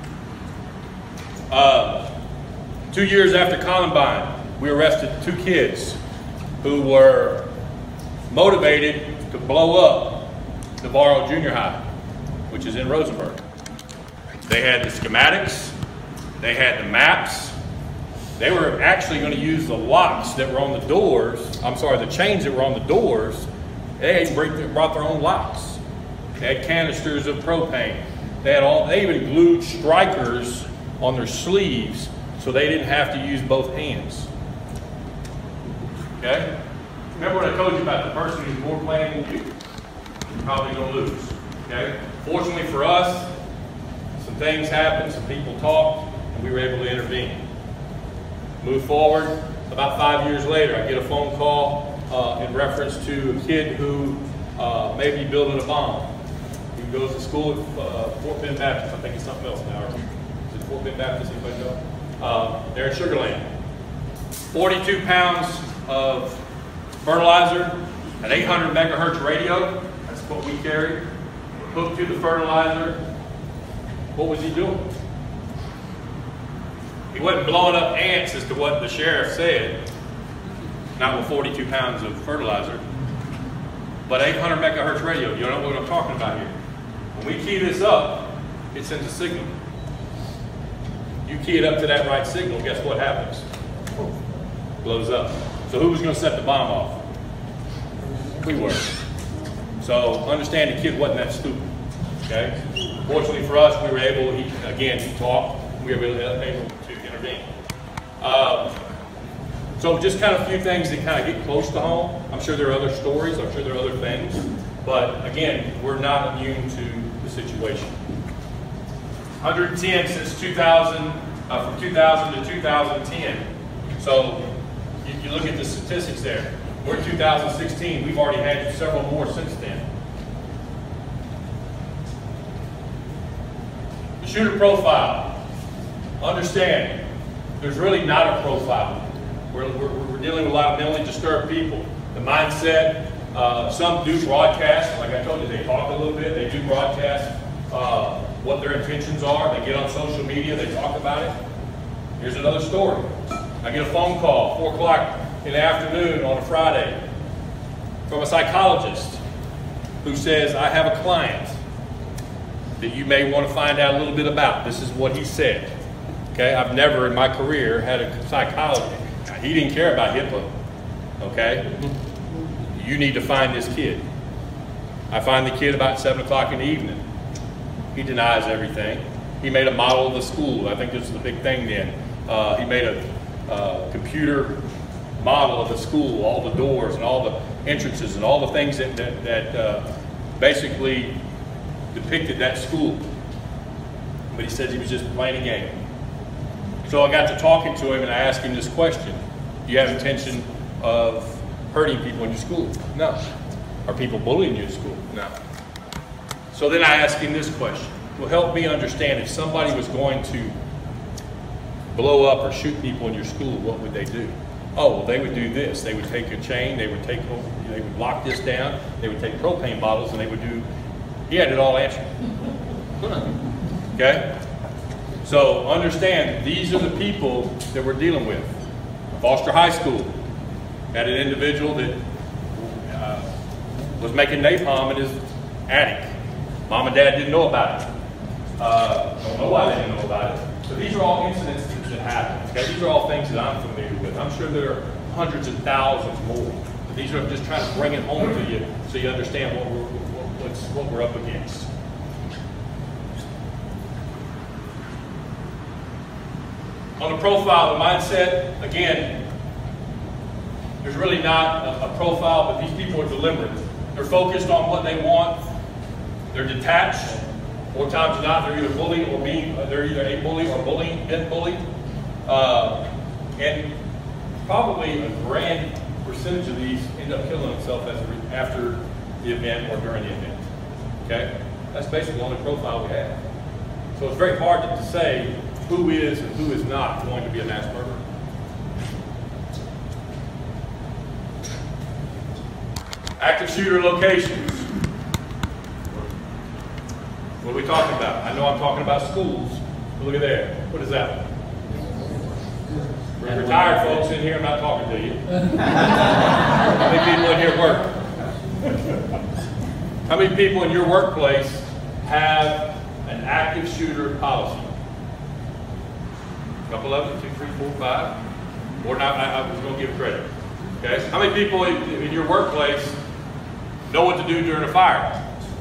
2 years after Columbine, we arrested 2 kids who were motivated to blow up Navarro Junior High, which is in Rosenberg. They had the schematics, they had the maps. They were actually going to use the locks that were on the doors, the chains that were on the doors. They brought their own locks. They had canisters of propane. They even glued strikers on their sleeves so they didn't have to use both hands. Okay? Remember what I told you about the person who's more planning than you? You're probably going to lose. Okay? Fortunately for us, some things happened, some people talked, and we were able to intervene. Move forward. About 5 years later, I get a phone call in reference to a kid who may be building a bomb. He goes to school at Fort Bend Baptist. I think it's something else now. Is it Fort Bend Baptist, anybody know? They're in Sugar Land. 42 pounds of fertilizer, an 800 megahertz radio, that's what we carry, hooked to the fertilizer. What was he doing? He wasn't blowing up ants as to what the sheriff said, not with 42 pounds of fertilizer, but 800 megahertz radio. You know what I'm talking about here. When we key this up, it sends a signal. You key it up to that right signal, guess what happens? Blows up. So who was going to set the bomb off? We were. So understand the kid wasn't that stupid. Okay? Fortunately for us, we were able, he talked, we were able to intervene. So just kind of a few things that kind of get close to home. I'm sure there are other stories, I'm sure there are other things, but again, we're not immune to the situation. 110 since 2000, from 2000 to 2010. So you look at the statistics there. We're in 2016, we've already had several more since then. The shooter profile. Understand, there's really not a profile. We're dealing with a lot of mentally disturbed people. The mindset, some do broadcast, like I told you, they talk a little bit, they do broadcast what their intentions are, they get on social media, they talk about it. Here's another story. I get a phone call, 4 o'clock in the afternoon on a Friday, from a psychologist who says, I have a client that you may want to find out a little bit about. This is what he said. Okay, I've never in my career had a psychologist. He didn't care about HIPAA. Okay, you need to find this kid. I find the kid about 7 o'clock in the evening. He denies everything. He made a model of the school. I think this is the big thing then. He made a computer model of the school, all the doors and all the entrances and all the things that basically depicted that school. But he says he was just playing a game. So I got to talking to him and I asked him this question. Do you have intention of hurting people in your school? No. Are people bullying you in school? No. So then I asked him this question. Well, help me understand, if somebody was going to blow up or shoot people in your school, what would they do? Oh, well, they would do this. They would take a chain, they would lock this down, they would take propane bottles, and they would do, he had it all answered. Okay? So understand, these are the people that we're dealing with. Foster High School had an individual that was making napalm in his attic. Mom and Dad didn't know about it. Don't know why they didn't know about it. So these are all incidents that happen. Okay? These are all things that I'm familiar with. I'm sure there are hundreds and thousands more. But these are just trying to bring it home to you so you understand what we're up against. On the profile, the mindset, again, there's really not a profile, but these people are deliberate. They're focused on what they want. They're detached. More times than not, they're either bullied or they're either a bully or been bullied. And probably a grand percentage of these end up killing themselves after the event or during the event. Okay? That's basically the only profile we have. So it's very hard to say who is and who is not going to be a mass murderer. Active shooter locations. What are we talking about? I know I'm talking about schools. But look at there. What is that? For retired folks in here, I'm not talking to you. How many people in here work? How many people in your workplace have an active shooter policy? A couple of them, 2, 3, 4, 5. Or not, I was going to give credit. Okay? How many people in your workplace know what to do during a fire?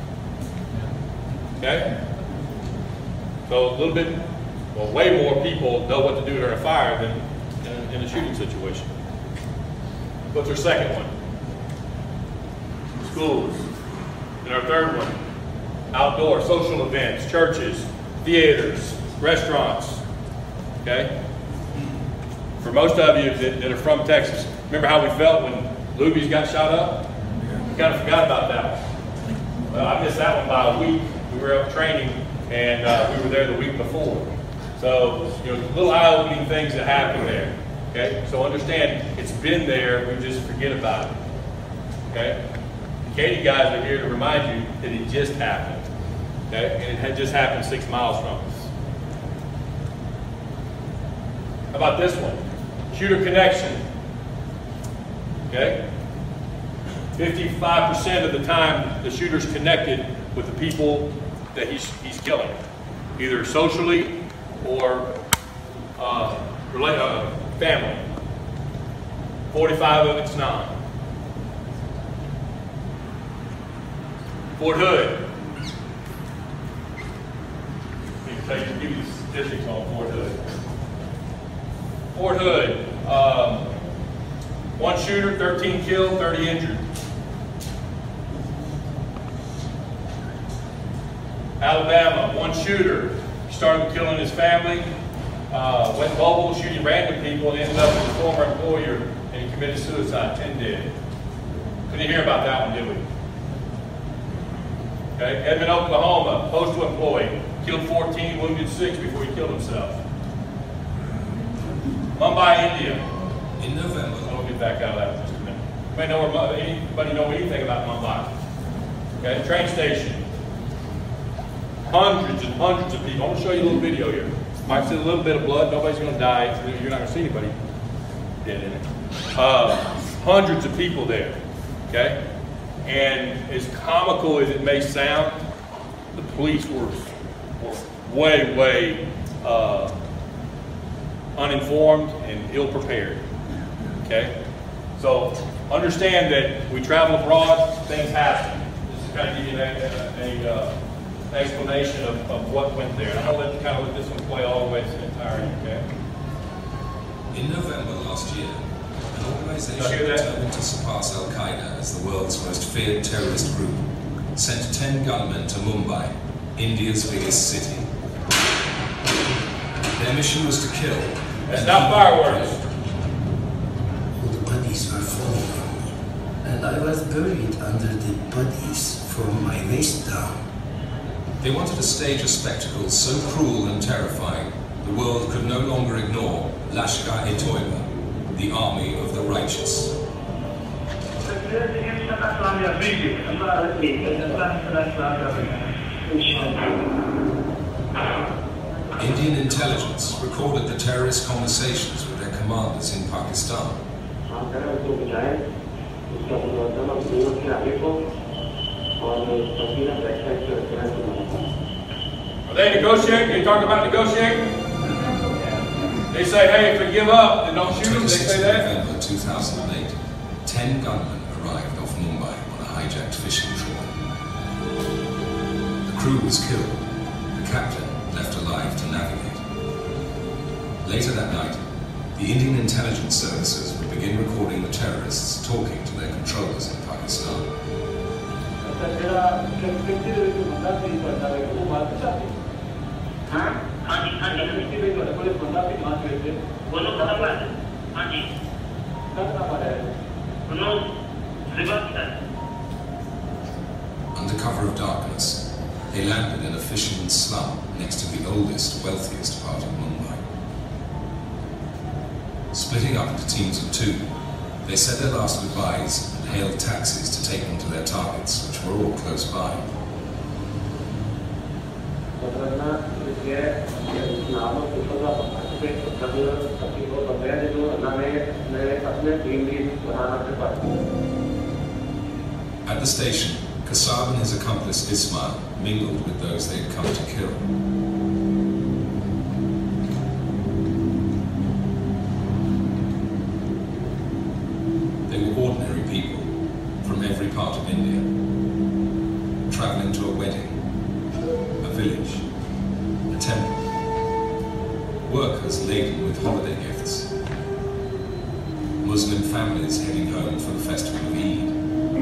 Okay? So a little bit, well, way more people know what to do during a fire than in a shooting situation. What's our second one? Schools. And our third one, outdoor, social events, churches, theaters, restaurants. Okay? For most of you that are from Texas, remember how we felt when Luby's got shot up? We kind of forgot about that one. Well, I missed that one by a week. We were out training, and we were there the week before. So, little eye-opening things that happen there. Okay? So understand, it's been there, we just forget about it. Okay? The Katy guys are here to remind you that it just happened. Okay? And it had just happened 6 miles from us. How about this one? Shooter connection. Okay? 55% of the time, the shooter's connected with the people that he's killing, either socially or family. 45 of it's not. Fort Hood. Let me give you the statistics on Fort Hood. Fort Hood, 1 shooter, 13 killed, 30 injured. Alabama, 1 shooter, started killing his family, went mobile, shooting random people, and ended up with his former employer, and he committed suicide, 10 dead. Couldn't hear about that one, did we? Okay, Edmond, Oklahoma, postal employee, killed 14, wounded 6 before he killed himself. Mumbai, India. In November. I'll get back out of that in just a minute. Anybody know anything about Mumbai? Okay, train station. Hundreds and hundreds of people. I'm going to show you a little video here. Might see a little bit of blood. Nobody's going to die. You're not going to see anybody dead in it. Hundreds of people there. Okay? And as comical as it may sound, the police were way uninformed and ill-prepared. Okay? So understand that we travel abroad, things happen. This is kind of give you an explanation of what went there. I'm going to let this one play all the way to the entirety, okay? In November last year, an organization determined to surpass Al-Qaeda as the world's most feared terrorist group sent 10 gunmen to Mumbai, India's biggest city. Their mission was to kill. That's not fireworks. The bodies were falling on me, and I was buried under the bodies from my waist down. They wanted to stage a spectacle so cruel and terrifying, the world could no longer ignore Lashkar-e-Toiba, the army of the righteous. Indian intelligence recorded the terrorist conversations with their commanders in Pakistan. Are they negotiating? They talk about negotiating? They say, hey, if we give up, then don't shoot them. They say that? November 2008, 10 gunmen arrived off Mumbai on a hijacked fishing trawler. The crew was killed. The captain left alive to navigate. Later that night, the Indian intelligence services would begin recording the terrorists talking to their controllers in Pakistan. Under cover of darkness, they landed in a fisherman's slum next to the oldest, wealthiest part of Mumbai. Splitting up into teams of 2, they said their last goodbyes and hailed taxis to take them to their targets, which were all close by. At the station, Kasab and his accomplice Ismail mingled with those they had come to kill. They were ordinary people from every part of India, traveling to a wedding, a village, a temple, workers laden with holiday gifts, Muslim families heading home for the festival of Eid.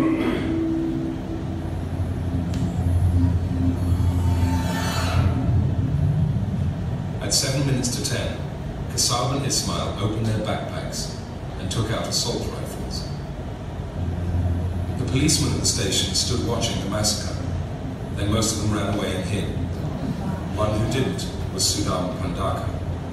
At 7 minutes to 10, Kasab and Ismail opened their backpacks and took out assault rifles. The policemen at the station stood watching the massacre. Then most of them ran away and hid. One who didn't was Sudam Pandaka.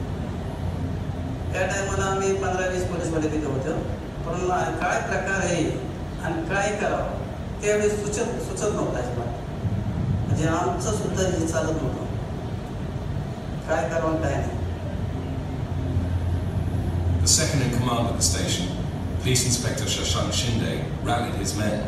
त्या टायमाला आम्ही 15-20 पोलीसमध्ये तिथे होतो. पण काय प्रकार आहे आणि काय करावं त्यावेळेस सुचत नव्हतं अजिबात. म्हणजे आमचं सुद्धा हे चालत नव्हतं. काय करावं काय नाही. The second in command at the station, Police Inspector Shashank Shinde, rallied his men.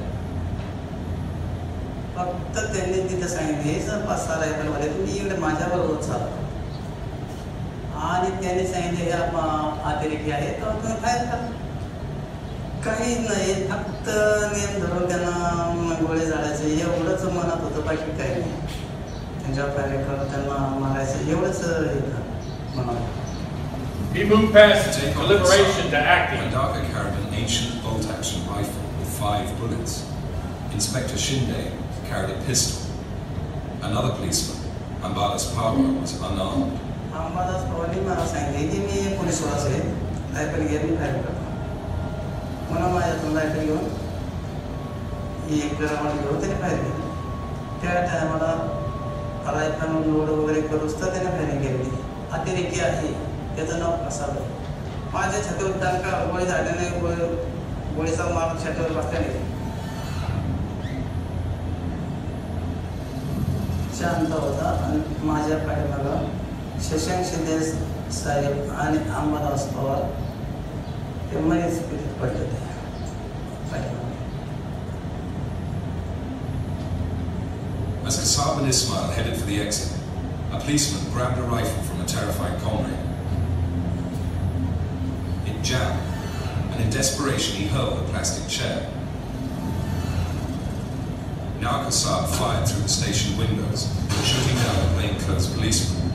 फक्त त्यांनी तिथे सांगितले, सर 5-6 रायफलवाले तुम्ही इकडे माझ्याबरोबर चाला. आणि त्यांनी सांगितले हे अतिरेकी आहेत तर तुम्ही फायर करा. काही नाही, फक्त नियम धरून त्यांना गोळे झाडायचे एवढंच मनात होतं, बाकी काही नाही. त्यांच्यावर फायर करून त्यांना मारायचं एवढंच मनात. He moved past deliberation to acting. Pandaka carried an ancient bolt-action rifle with 5 bullets. Inspector Shinde carried a pistol. Another policeman, Ambalas Power, was unarmed. Ambalas Power मला सांगितले की मी पोलीस वास आहे, रायफल घेऊन फायर करतो. म्हणून माझ्यातून रायफल घेऊन एक ग्राउंड घेऊन त्याने फायर केलं. त्या टायमाला रायफल लोड वगैरे करूच तर त्याने फायरिंग केली. अतिरेकी आहे त्याचं नाव असावं. माझ्या छातीवर टांका गोळी झाल्याने गोळीचा मार छातीवर बसल्याने शांत होता आणि माझ्या पाठीमागं शशांक शिंदे साहेब आणि अंबादास पवार ते मध्येच पीडित पडले होते पाठीमागे. As Kasab and Ismail headed for the exit, a policeman grabbed a rifle from a terrified comrade. It jammed, and in desperation he hurled a plastic chair. Now Kasab fired through the station windows, shooting down a plainclothes policeman.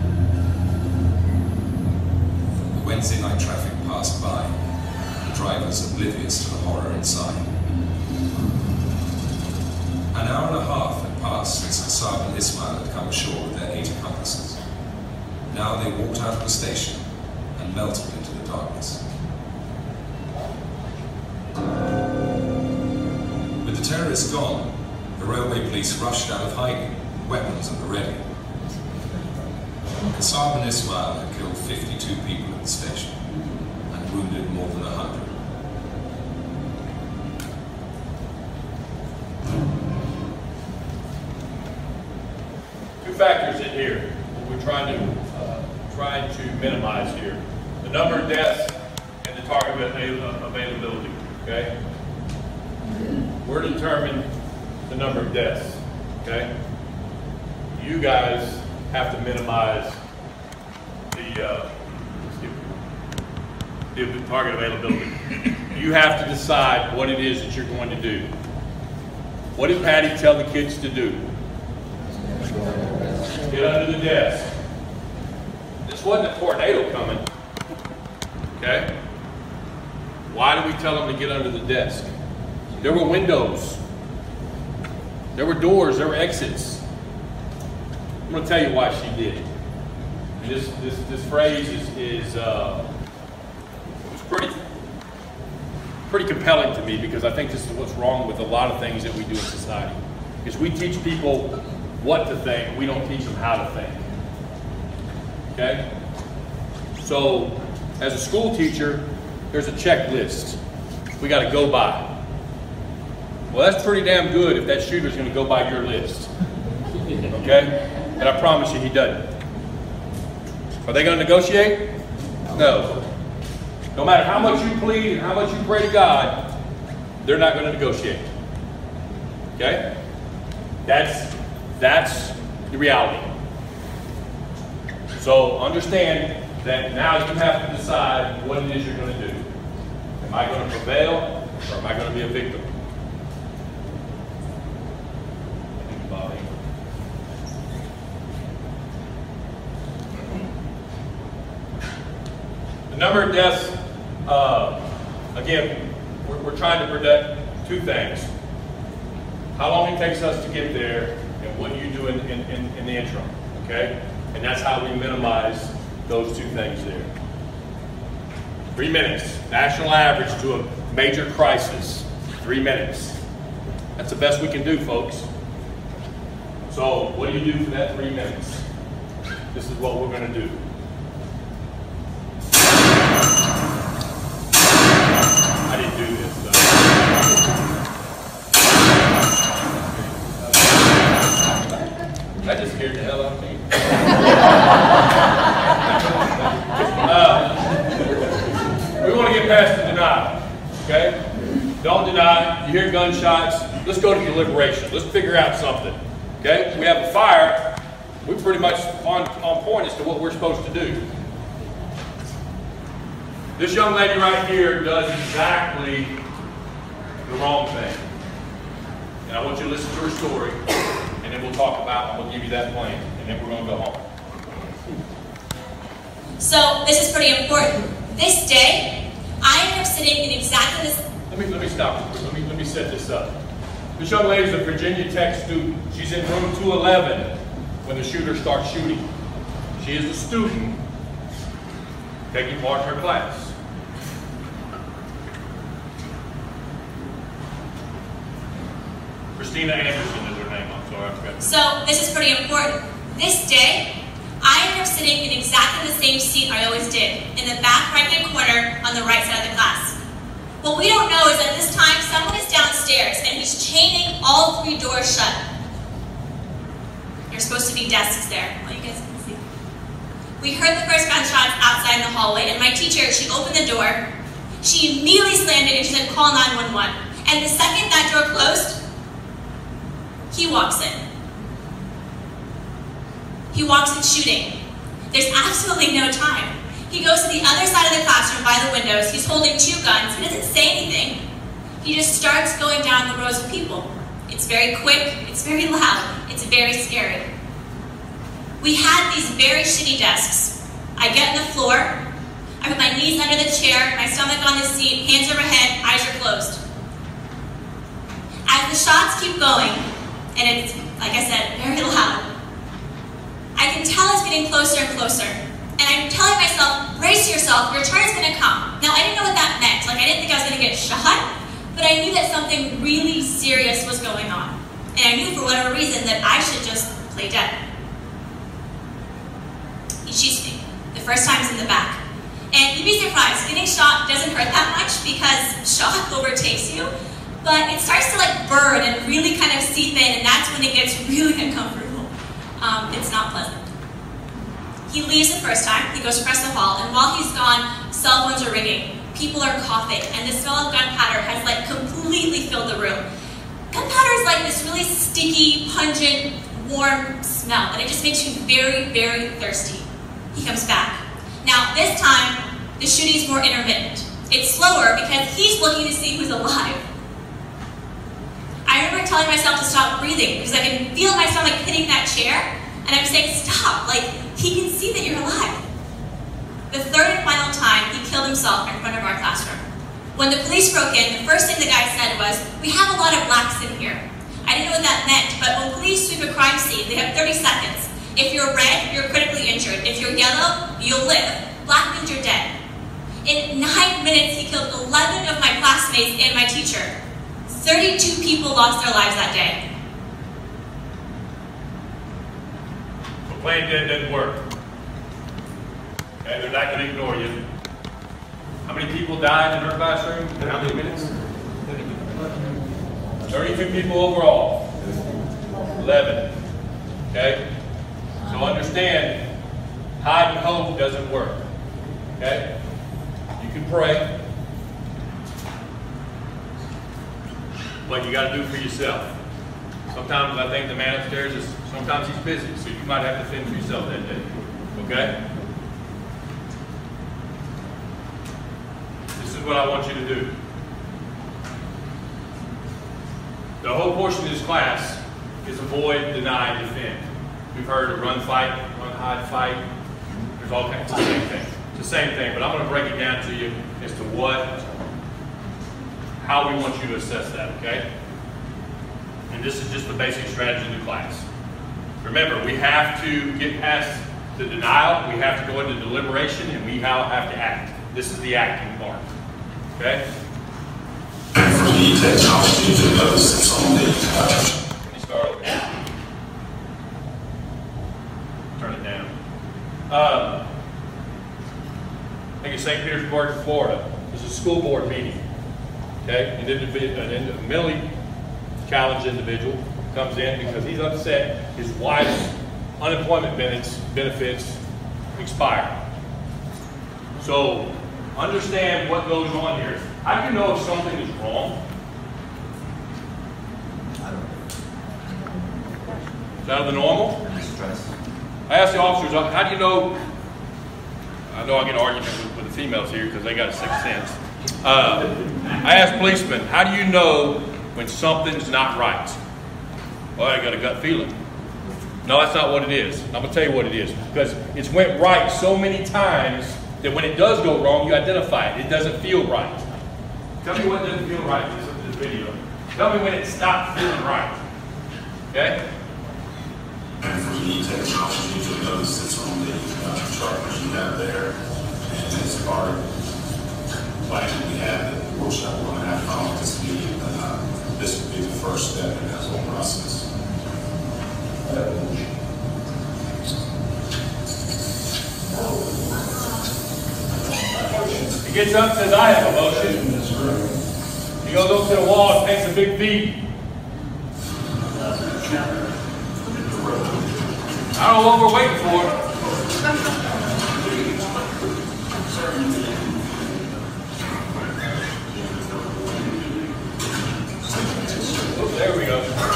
The Wednesday night traffic passed by, the drivers oblivious to the horror inside. An hour and a half had passed since Kasab and Ismail had come ashore with their 8 accomplices. Now they walked out of the station and melted into the darkness. With the terrorists gone, the railway police rushed out of hiding, weapons at the ready. Kasab and Ismail had killed 52 people at the station and wounded more than 100. Two factors in here that we're trying to minimize here: the number of deaths and the target availability. Okay, we're determining the number of deaths. Okay, you guys have to minimize the target availability. You have to decide what it is that you're going to do. What did Patty tell the kids to do? Get under the desk. This wasn't a tornado coming. Okay? Why did we tell them to get under the desk? There were windows. There were doors. There were exits. I'm going to tell you why she did it. This phrase is pretty compelling to me, because I think this is what's wrong with a lot of things that we do in society. Because we teach people what to think, we don't teach them how to think. Okay? So, as a school teacher, there's a checklist we got to go by. Well, that's pretty damn good if that shooter's going to go by your list. Okay? And I promise you he doesn't. Are they going to negotiate? No. No matter how much you plead and how much you pray to God, they're not going to negotiate. Okay? That's the reality. So understand that now you have to decide what it is you're going to do. Am I going to prevail, or am I going to be a victim? The number of deaths, again, we're trying to predict two things. How long it takes us to get there, and what you do in the interim, okay? And that's how we minimize those two things there. 3 minutes, national average to a major crisis, 3 minutes. That's the best we can do, folks. So what do you do for that 3 minutes? this is what we're going to do. I didn't do this, though. That just scared the hell out of me. We want to get past the denial, okay? Don't deny. You hear gunshots. Let's go to deliberation. Let's figure out something, okay? We have a fire. We're pretty much on point as to what we're supposed to do. This young lady right here does exactly the wrong thing. And I want you to listen to her story, and then we'll talk about, and we'll give you that plan, and then we're going to go home. So, this is pretty important. This day, I ended up sitting in exactly this... Let me stop. Let me set this up. This young lady is a Virginia Tech student. She's in room 211 when the shooter starts shooting. She is a student taking part in her class. Christina Anderson is her name. I'm sorry, I forgot. So, this is pretty important. This day, I ended up sitting in exactly the same seat I always did, in the back right-hand corner on the right side of the class. What we don't know is that this time, someone is downstairs and he's chaining all 3 doors shut. There's supposed to be desks there. Well, you guys can see. We heard the first gunshots outside in the hallway, and my teacher, she opened the door. She immediately slammed it and she said, "Call 911. And the second that door closed, he walks in. He walks in shooting. There's absolutely no time. He goes to the other side of the classroom by the windows. He's holding 2 guns. He doesn't say anything. He just starts going down the rows of people. It's very quick. It's very loud. It's very scary. We had these very shitty desks. I get on the floor. I put my knees under the chair, my stomach on the seat, hands overhead, eyes are closed. As the shots keep going, and it's, like I said, very loud, I can tell it's getting closer and closer. And I'm telling myself, brace yourself, your turn is going to come. Now, I didn't know what that meant. Like, I didn't think I was going to get shot, but I knew that something really serious was going on. And I knew for whatever reason that I should just play dead. He shoots me. The first time is in the back. And you'd be surprised, getting shot doesn't hurt that much because shock overtakes you, but it starts to like burn and really kind of seep in, and that's when it gets really uncomfortable. It's not pleasant. He leaves the first time, he goes across the hall, and while he's gone, cell phones are ringing, people are coughing, and the smell of gunpowder has like completely filled the room. Gunpowder is like this really sticky, pungent, warm smell, and it just makes you very, very thirsty. He comes back. Now, this time, the shooting is more intermittent. It's slower because he's looking to see who's alive. I remember telling myself to stop breathing because I can feel my stomach hitting that chair, and I'm saying, stop, like, he can see that you're alive. The third and final time, he killed himself in front of our classroom. When the police broke in, the first thing the guy said was, "We have a lot of blacks in here." I didn't know what that meant, but when police sweep a crime scene, they have 30 seconds. If you're red, you're critically injured. If you're yellow, you'll live. Black means you're dead. In 9 minutes, he killed 11 of my classmates and my teacher. 32 people lost their lives that day. So playing dead doesn't work. Okay, they're not going to ignore you. How many people died in her classroom? In how many minutes? 32 people overall. 11. Okay? So understand, hide and hope doesn't work. Okay? You can pray, but you got to do it for yourself. Sometimes I think the man upstairs is, sometimes he's busy, so you might have to fend for yourself that day. Okay? This is what I want you to do. The whole portion of this class is avoid, deny, defend. We've heard of run, fight, run, hide, fight. There's all kinds of the same thing. It's the same thing, but I'm going to break it down to you as to how we want you to assess that, okay? And this is just the basic strategy of the class. Remember, we have to get past the denial, we have to go into deliberation, and we now have to act. This is the acting part, okay? For the technology develops on the Let me start over. Turn it down. I think it's St. Petersburg, Florida. There's a school board meeting. Okay, a mentally challenged individual comes in because he's upset his wife's unemployment benefits expire. So understand what goes on here. How do you know if something is wrong? Is that out of the normal? I asked the officers, how do you know? I know I get an argument with the females here because they got a sixth sense. I asked policemen, how do you know when something's not right? Well, I got a gut feeling. No, that's not what it is. I'm going to tell you what it is. Because it's went right so many times that when it does go wrong, you identify it. It doesn't feel right. Tell me what doesn't feel right in this video. Tell me when it stopped feeling right. Okay? And for me, taking off, you need to notice it's on the chart that you have there. And it's part of the plan we have, the workshop we're going to have following this meeting. This would be the first step in that whole process. He gets up and says, I have a motion. He goes over to the wall and takes a big beat. I don't know what we're waiting for. Oh, there we go.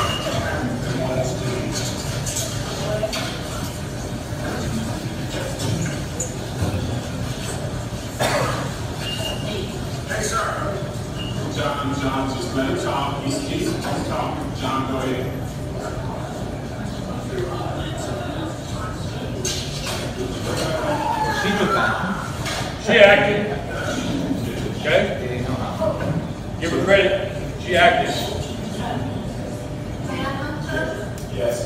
Hey, sir. John, just let him talk. He's talking. John, go ahead. She acted. Okay? Give her credit. She acted. Yes.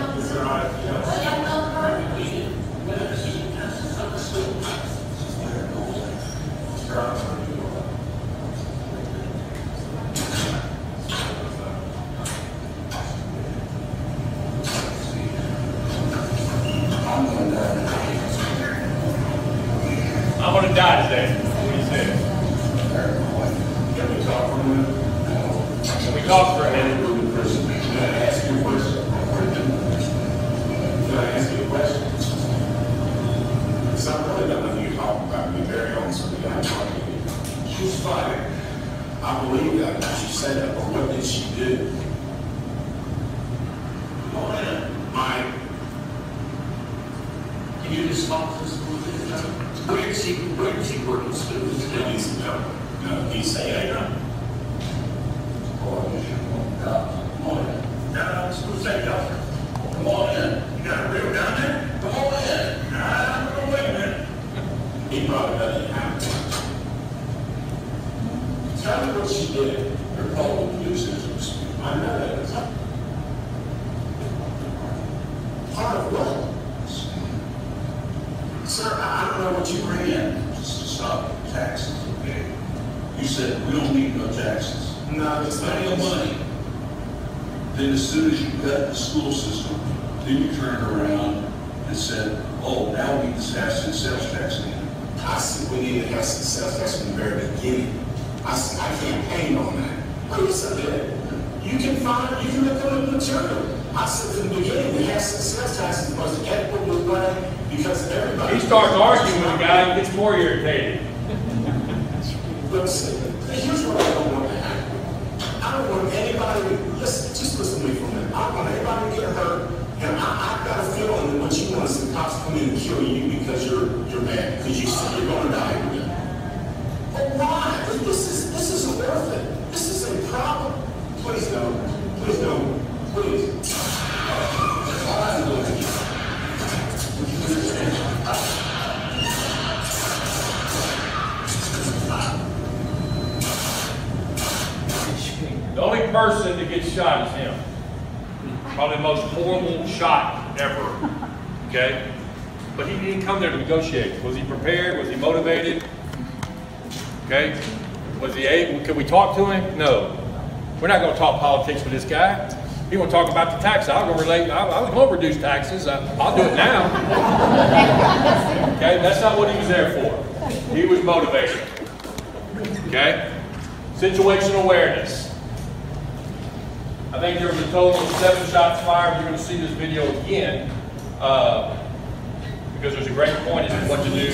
I'm going to die today. What do you say? Can we talk for a minute? Can we talk for a minute? Can I ask you a question? Can I ask you a question? Because I really don't know you talking about me. Very honest with you. I'm talking to you. She was fired. I believe that. She said that. But what did she do? Mike. Can you just talk to us a little bit? Where does he work in schools? No, he's saying no. Come on in. You got a real down there? Come on in. Wait a minute. He probably doesn't have to. Tell me what she did. Her call the police is. I know that. Part of what? Sir, I don't know what you bring in. Just to stop taxes, okay? You said we don't need no taxes. No, it's Plenty of money. Then as soon as you cut the school system, then you turned around and said, oh, now we need to have some sales tax again. I said we need to have some sales tax from the very beginning. I said I campaigned on that. Wait a second. You can look at the material. I said from the beginning we have some sales taxes because the equitable way, because everybody. He starts arguing with the guy and gets more irritated. Listen, here's what I don't want to happen. I don't want anybody to just listen to me for a minute. I don't want anybody to get hurt. And I've got a feeling that what you want is the cops come in and kill you because you're mad, because you said you're going to die with them. But why? This isn't worth it. This is a problem. Please don't. Please don't. Please. The only person that gets shot is him. Probably the most horrible shot ever. Okay? But he didn't come there to negotiate. Was he prepared? Was he motivated? Okay? Was he able? Could we talk to him? No. We're not going to talk politics with this guy. He want to talk about the taxes. I was going to reduce taxes. I'll do it now. Okay, that's not what he was there for. He was motivated. Okay? Situational awareness. I think there was a total of 7 shots fired. You're going to see this video again because there's a great point as to what to do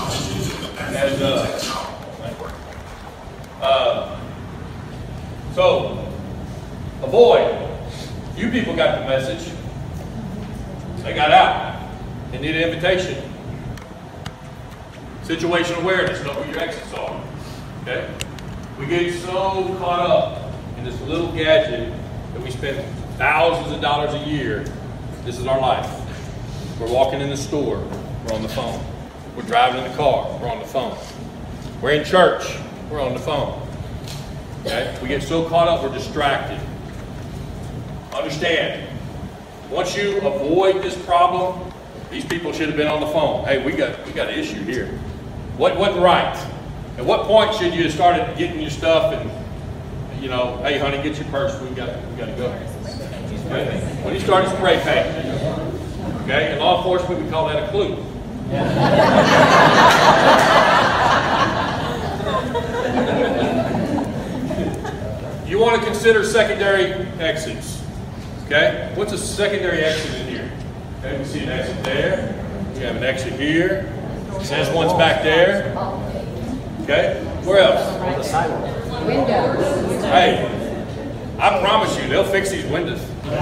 so avoid. You people got the message. They got out. They need an invitation. Situational awareness. Know where your exits are. Okay? We get so caught up in this little gadget that we spend thousands of dollars a year. This is our life. We're walking in the store. We're on the phone. We're driving in the car. We're on the phone. We're in church. We're on the phone. Okay? We get so caught up, we're distracted. Understand, once you avoid this problem, these people should have been on the phone. Hey, we got an issue here. What wasn't right? At what point should you have started getting your stuff and, you know, hey honey, get your purse, we got to go. Okay? When you started spray painting. Okay, in law enforcement we call that a clue. You want to consider secondary exits. Okay? What's a secondary exit in here? Okay, we see an exit there. We have an exit here. It says one's back there. Okay? Where else? On the sidewalk. Windows. Hey, I promise you, they'll fix these windows.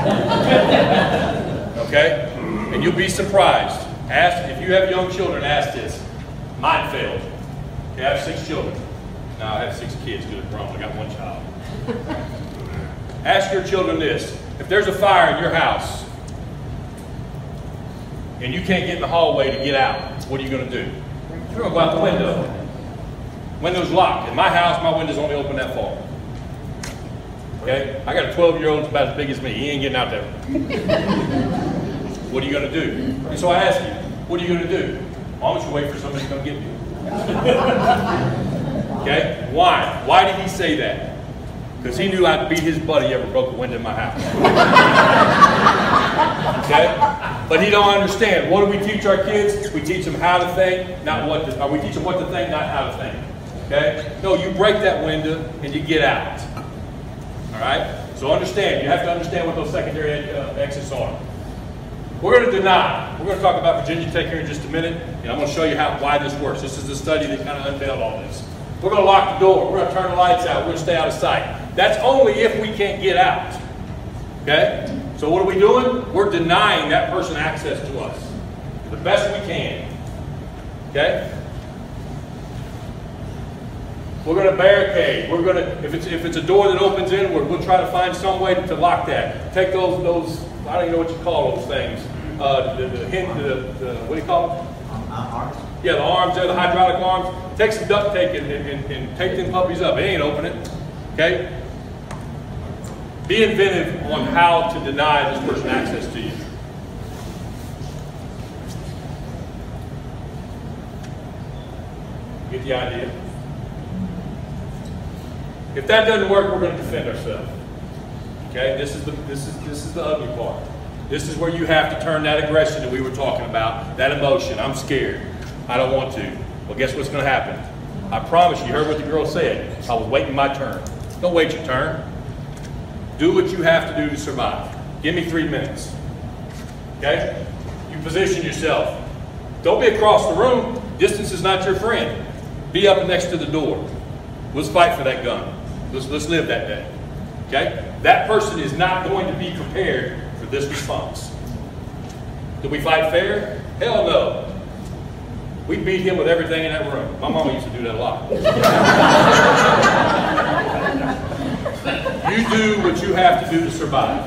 Okay? And you'll be surprised. Ask, if you have young children, ask this. Mine failed. Okay, I have 6 children. No, I have 6 kids because they're grown. I got 1 child. Ask your children this. If there's a fire in your house and you can't get in the hallway to get out, what are you going to do? You're going to go out the window. Window's locked. In my house, my window's only open that far. Okay? I got a 12-year-old that's about as big as me. He ain't getting out there. What are you going to do? And so I ask you, what are you going to do? Why don't you wait for somebody to come get me? Okay? Why? Why did he say that? Because he knew I'd beat his butt if he ever broke a window in my house. Okay? But he don't understand. What do we teach our kids? We teach them how to think, not what to, or we teach them what to think, not how to think. Okay? No, you break that window and you get out. Alright? So understand, you have to understand what those secondary exits are. We're going to deny. We're going to talk about Virginia Tech here in just a minute, and I'm going to show you why this works. This is the study that kind of unveiled all this. We're going to lock the door. We're going to turn the lights out. We're going to stay out of sight. That's only if we can't get out. Okay? So what are we doing? We're denying that person access to us the best we can. Okay? We're going to barricade. We're going to, if it's a door that opens inward, we'll try to find some way to lock that. Take those I don't even know what you call those things. What do you call them? Arms. Yeah, the arms there, the hydraulic arms. Take some duct tape and take them puppies up. It ain't opening. Okay? Be inventive on how to deny this person access to you. Get the idea? If that doesn't work, we're going to defend ourselves. Okay, this is the ugly part. This is where you have to turn that aggression that we were talking about, that emotion. I'm scared. I don't want to. Well, guess what's going to happen? I promise you heard what the girl said. I was waiting my turn. Don't wait your turn. Do what you have to do to survive. Give me 3 minutes. Okay? You position yourself. Don't be across the room. Distance is not your friend. Be up next to the door. Let's fight for that gun. Let's live that day. Okay? That person is not going to be prepared for this response. Did we fight fair? Hell no. We beat him with everything in that room. My mama used to do that a lot. You do what you have to do to survive.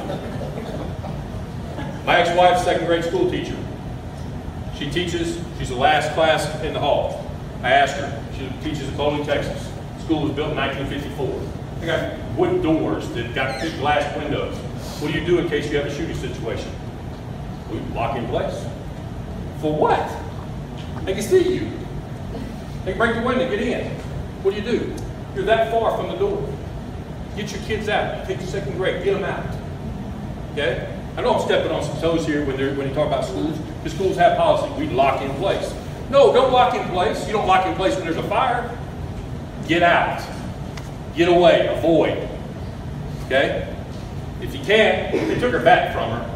My ex-wife's second grade school teacher. She teaches, she's the last class in the hall. I asked her, she teaches in Bowling, Texas. The school was built in 1954. They got wood doors that got big glass windows. What do you do in case you have a shooting situation? We lock in place. For what? They can see you. They can break the window, get in. What do? You're that far from the door. Get your kids out. Take your second grade, get them out. Okay? I know I'm stepping on some toes here when you talk about schools. The schools have policy. We lock in place. No, don't lock in place. You don't lock in place when there's a fire. Get out. Get away. Avoid. Okay? If you can't, they took her back from her.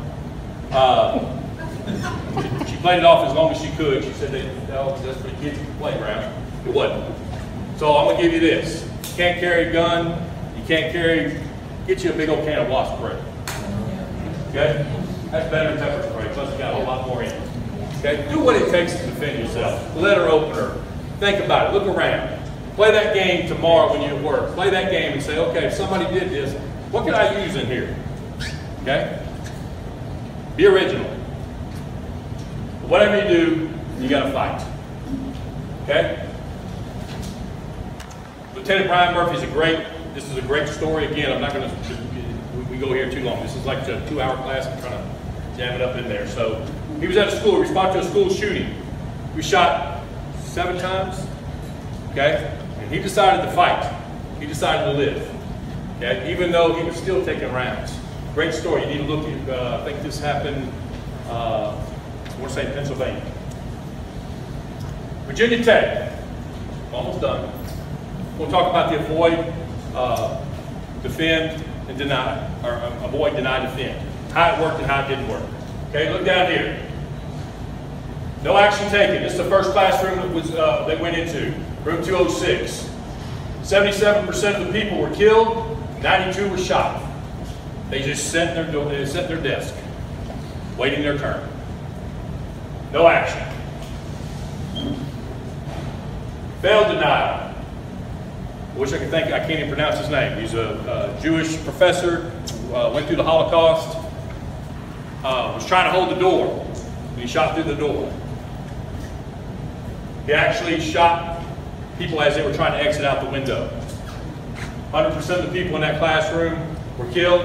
She played it off as long as she could. She said that's for the kids at the playground. It wasn't. So I'm going to give you this. You can't carry a gun. You can't carry, get you a big old can of wasp spray. Okay? That's better than pepper spray, plus it's got a whole lot more in it. Okay? Do what it takes to defend yourself. Letter opener. Think about it. Look around. Play that game tomorrow when you're at work. Play that game and say, okay, if somebody did this, what can I use in here? Okay? Be original. Whatever you do, you got to fight. Okay? Lieutenant Brian Murphy is this is a great story. Again, I'm not going to, we go here too long. This is like a 2-hour class. I'm trying to jam it up in there. So he was at a school, responded to a school shooting. We shot 7 times. Okay? And he decided to fight. He decided to live. Okay? Even though he was still taking rounds. Great story. You need to look at, I think this happened, I want to say in Pennsylvania. Virginia Tech. Almost done. We'll talk about the avoid, defend, and deny. Or avoid, deny, defend. How it worked and how it didn't work. Okay, look down here. No action taken. This is the first classroom that they went into. Room 206. 77% of the people were killed, 92 were shot. They just sat in their desk, waiting their turn. No action. Failed denial. I wish I could think, I can't even pronounce his name. He's a Jewish professor, went through the Holocaust, was trying to hold the door, and he shot through the door. He actually shot people as they were trying to exit out the window. 100% of the people in that classroom were killed,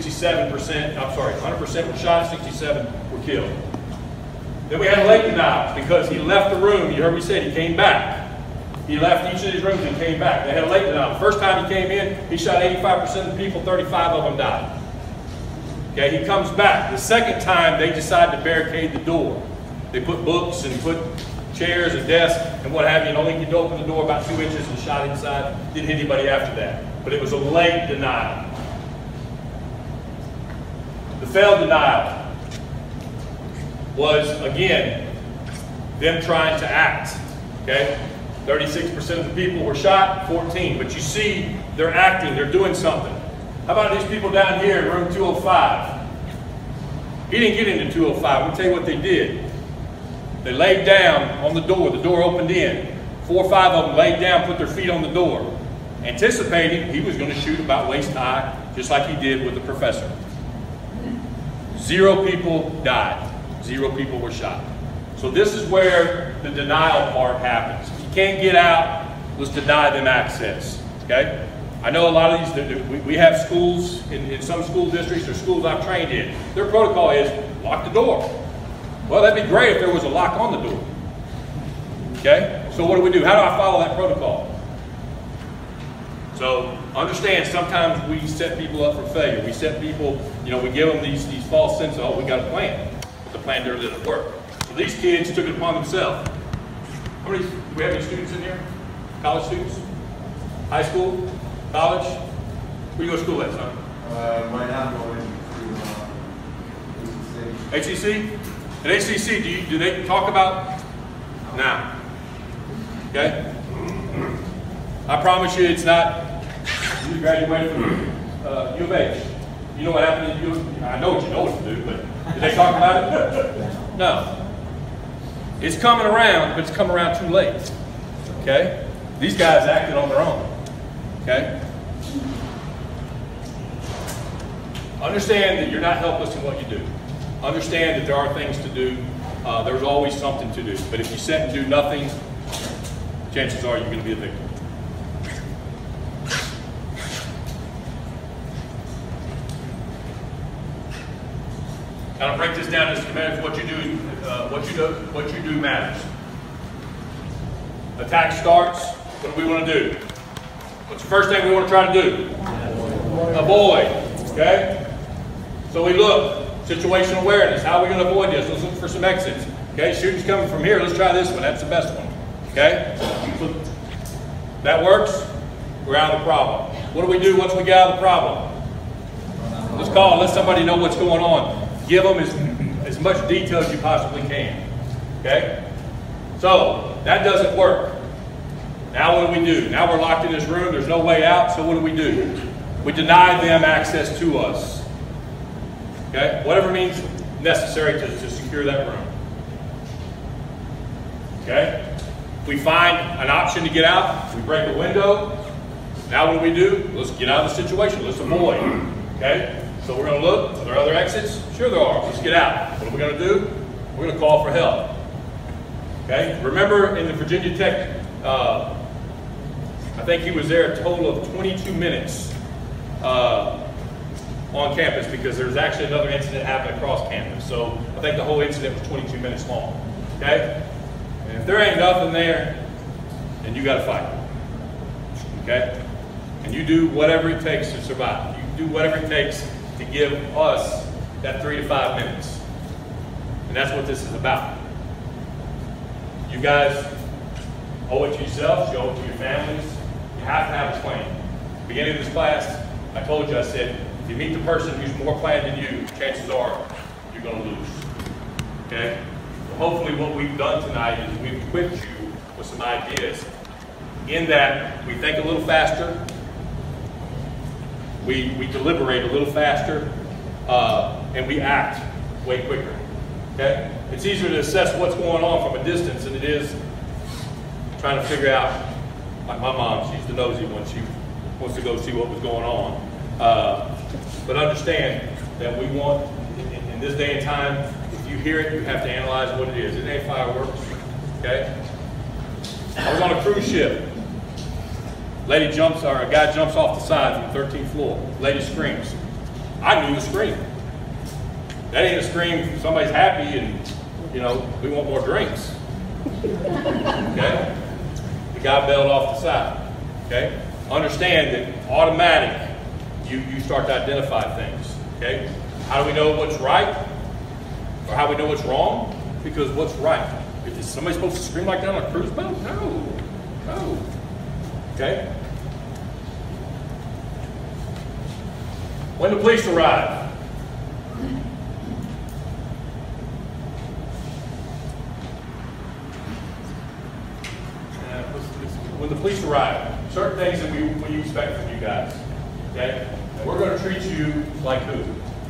100% were shot, 67 were killed. Then we had a late denial because he left the room. You heard me say he came back. He left each of these rooms and came back. They had a late denial. The first time he came in, he shot 85% of the people, 35 of them died. Okay, he comes back. The second time, they decided to barricade the door. They put books and put chairs and desks and what have you, and only could open the door about 2 inches and shot inside. Didn't hit anybody after that. But it was a late denial. The failed denial was, again, them trying to act. Okay? 36% of the people were shot, 14. But you see, they're acting, they're doing something. How about these people down here in room 205? He didn't get into 205. We'll tell you what they did. They laid down on the door opened in. 4 or 5 of them laid down, put their feet on the door, anticipating he was going to shoot about waist high, just like he did with the professor. 0 people died. 0 people were shot. So this is where the denial part happens. If you can't get out, let's deny them access. Okay? I know a lot of these, we have schools, in some school districts or schools I've trained in, their protocol is lock the door. Well, that'd be great if there was a lock on the door. Okay? So what do we do? How do I follow that protocol? So understand, sometimes we set people up for failure. We set people, we give them these false sense of, oh, we got a plan. But the plan didn't work. So these kids took it upon themselves. How many, do we have any students in here? College students? High school? College? Where you go to school at, son? Right now I'm going to HCC. At HCC, do they talk about now? Okay? I promise you it's not, you graduated from U of H. You know what happened at U of H? I know what you know what to do, but did they talk about it? No. It's coming around, but it's coming around too late. Okay? These guys acted on their own. Okay? Understand that you're not helpless in what you do. Understand that there are things to do. There's always something to do. But if you sit and do nothing, chances are you're going to be a victim. Kind of break this down as commands. What you do, what you do matters. Attack starts. What do we want to do? What's the first thing we want to try to do? Avoid. Okay? So we look, situational awareness. How are we going to avoid this? Let's look for some exits. Okay, shooting's coming from here. Let's try this one. That's the best one. Okay? So that works. We're out of the problem. What do we do once we get out of the problem? Let's call and let somebody know what's going on. Give them as much detail as you possibly can. Okay? So, that doesn't work. Now what do? Now we're locked in this room. There's no way out, so what do? We deny them access to us. Okay? Whatever means necessary to secure that room. Okay? We find an option to get out. We break a window. Now what do? Let's get out of the situation. Let's avoid. Okay? So we're going to look. Are there other exits? Sure there are. Let's get out. What are we going to do? We're going to call for help. Okay? Remember in the Virginia Tech, I think he was there a total of 22 minutes on campus because there's actually another incident happened across campus. So I think the whole incident was 22 minutes long. Okay? And if there ain't nothing there, then you got to fight. Okay? And you do whatever it takes to survive. You do whatever it takes to give us that 3 to 5 minutes. And that's what this is about. You guys owe it to yourselves, you owe it to your families. You have to have a plan. Beginning of this class, I told you, I said, if you meet the person who's more planned than you, chances are you're going to lose. Okay? So hopefully what we've done tonight is we've equipped you with some ideas. In that, we think a little faster, we deliberate a little faster, and we act way quicker. Okay? It's easier to assess what's going on from a distance than it is trying to figure out, like my mom, she's the nosy one, she wants to go see what was going on. But understand that we want, in this day and time, if you hear it, you have to analyze what it is. It ain't fireworks, okay? I was on a cruise ship. A guy jumps off the side from the 13th floor. Lady screams. I knew the scream. That ain't a scream, somebody's happy and, you know, we want more drinks. Okay? The guy bailed off the side. Okay? Understand that automatic, you start to identify things. Okay? How do we know what's right? Or how do we know what's wrong? Because what's right? Is somebody supposed to scream like that on a cruise boat? No. No. Okay? When the police arrive, when the police arrive, certain things that we expect from you guys, okay? And we're going to treat you like who?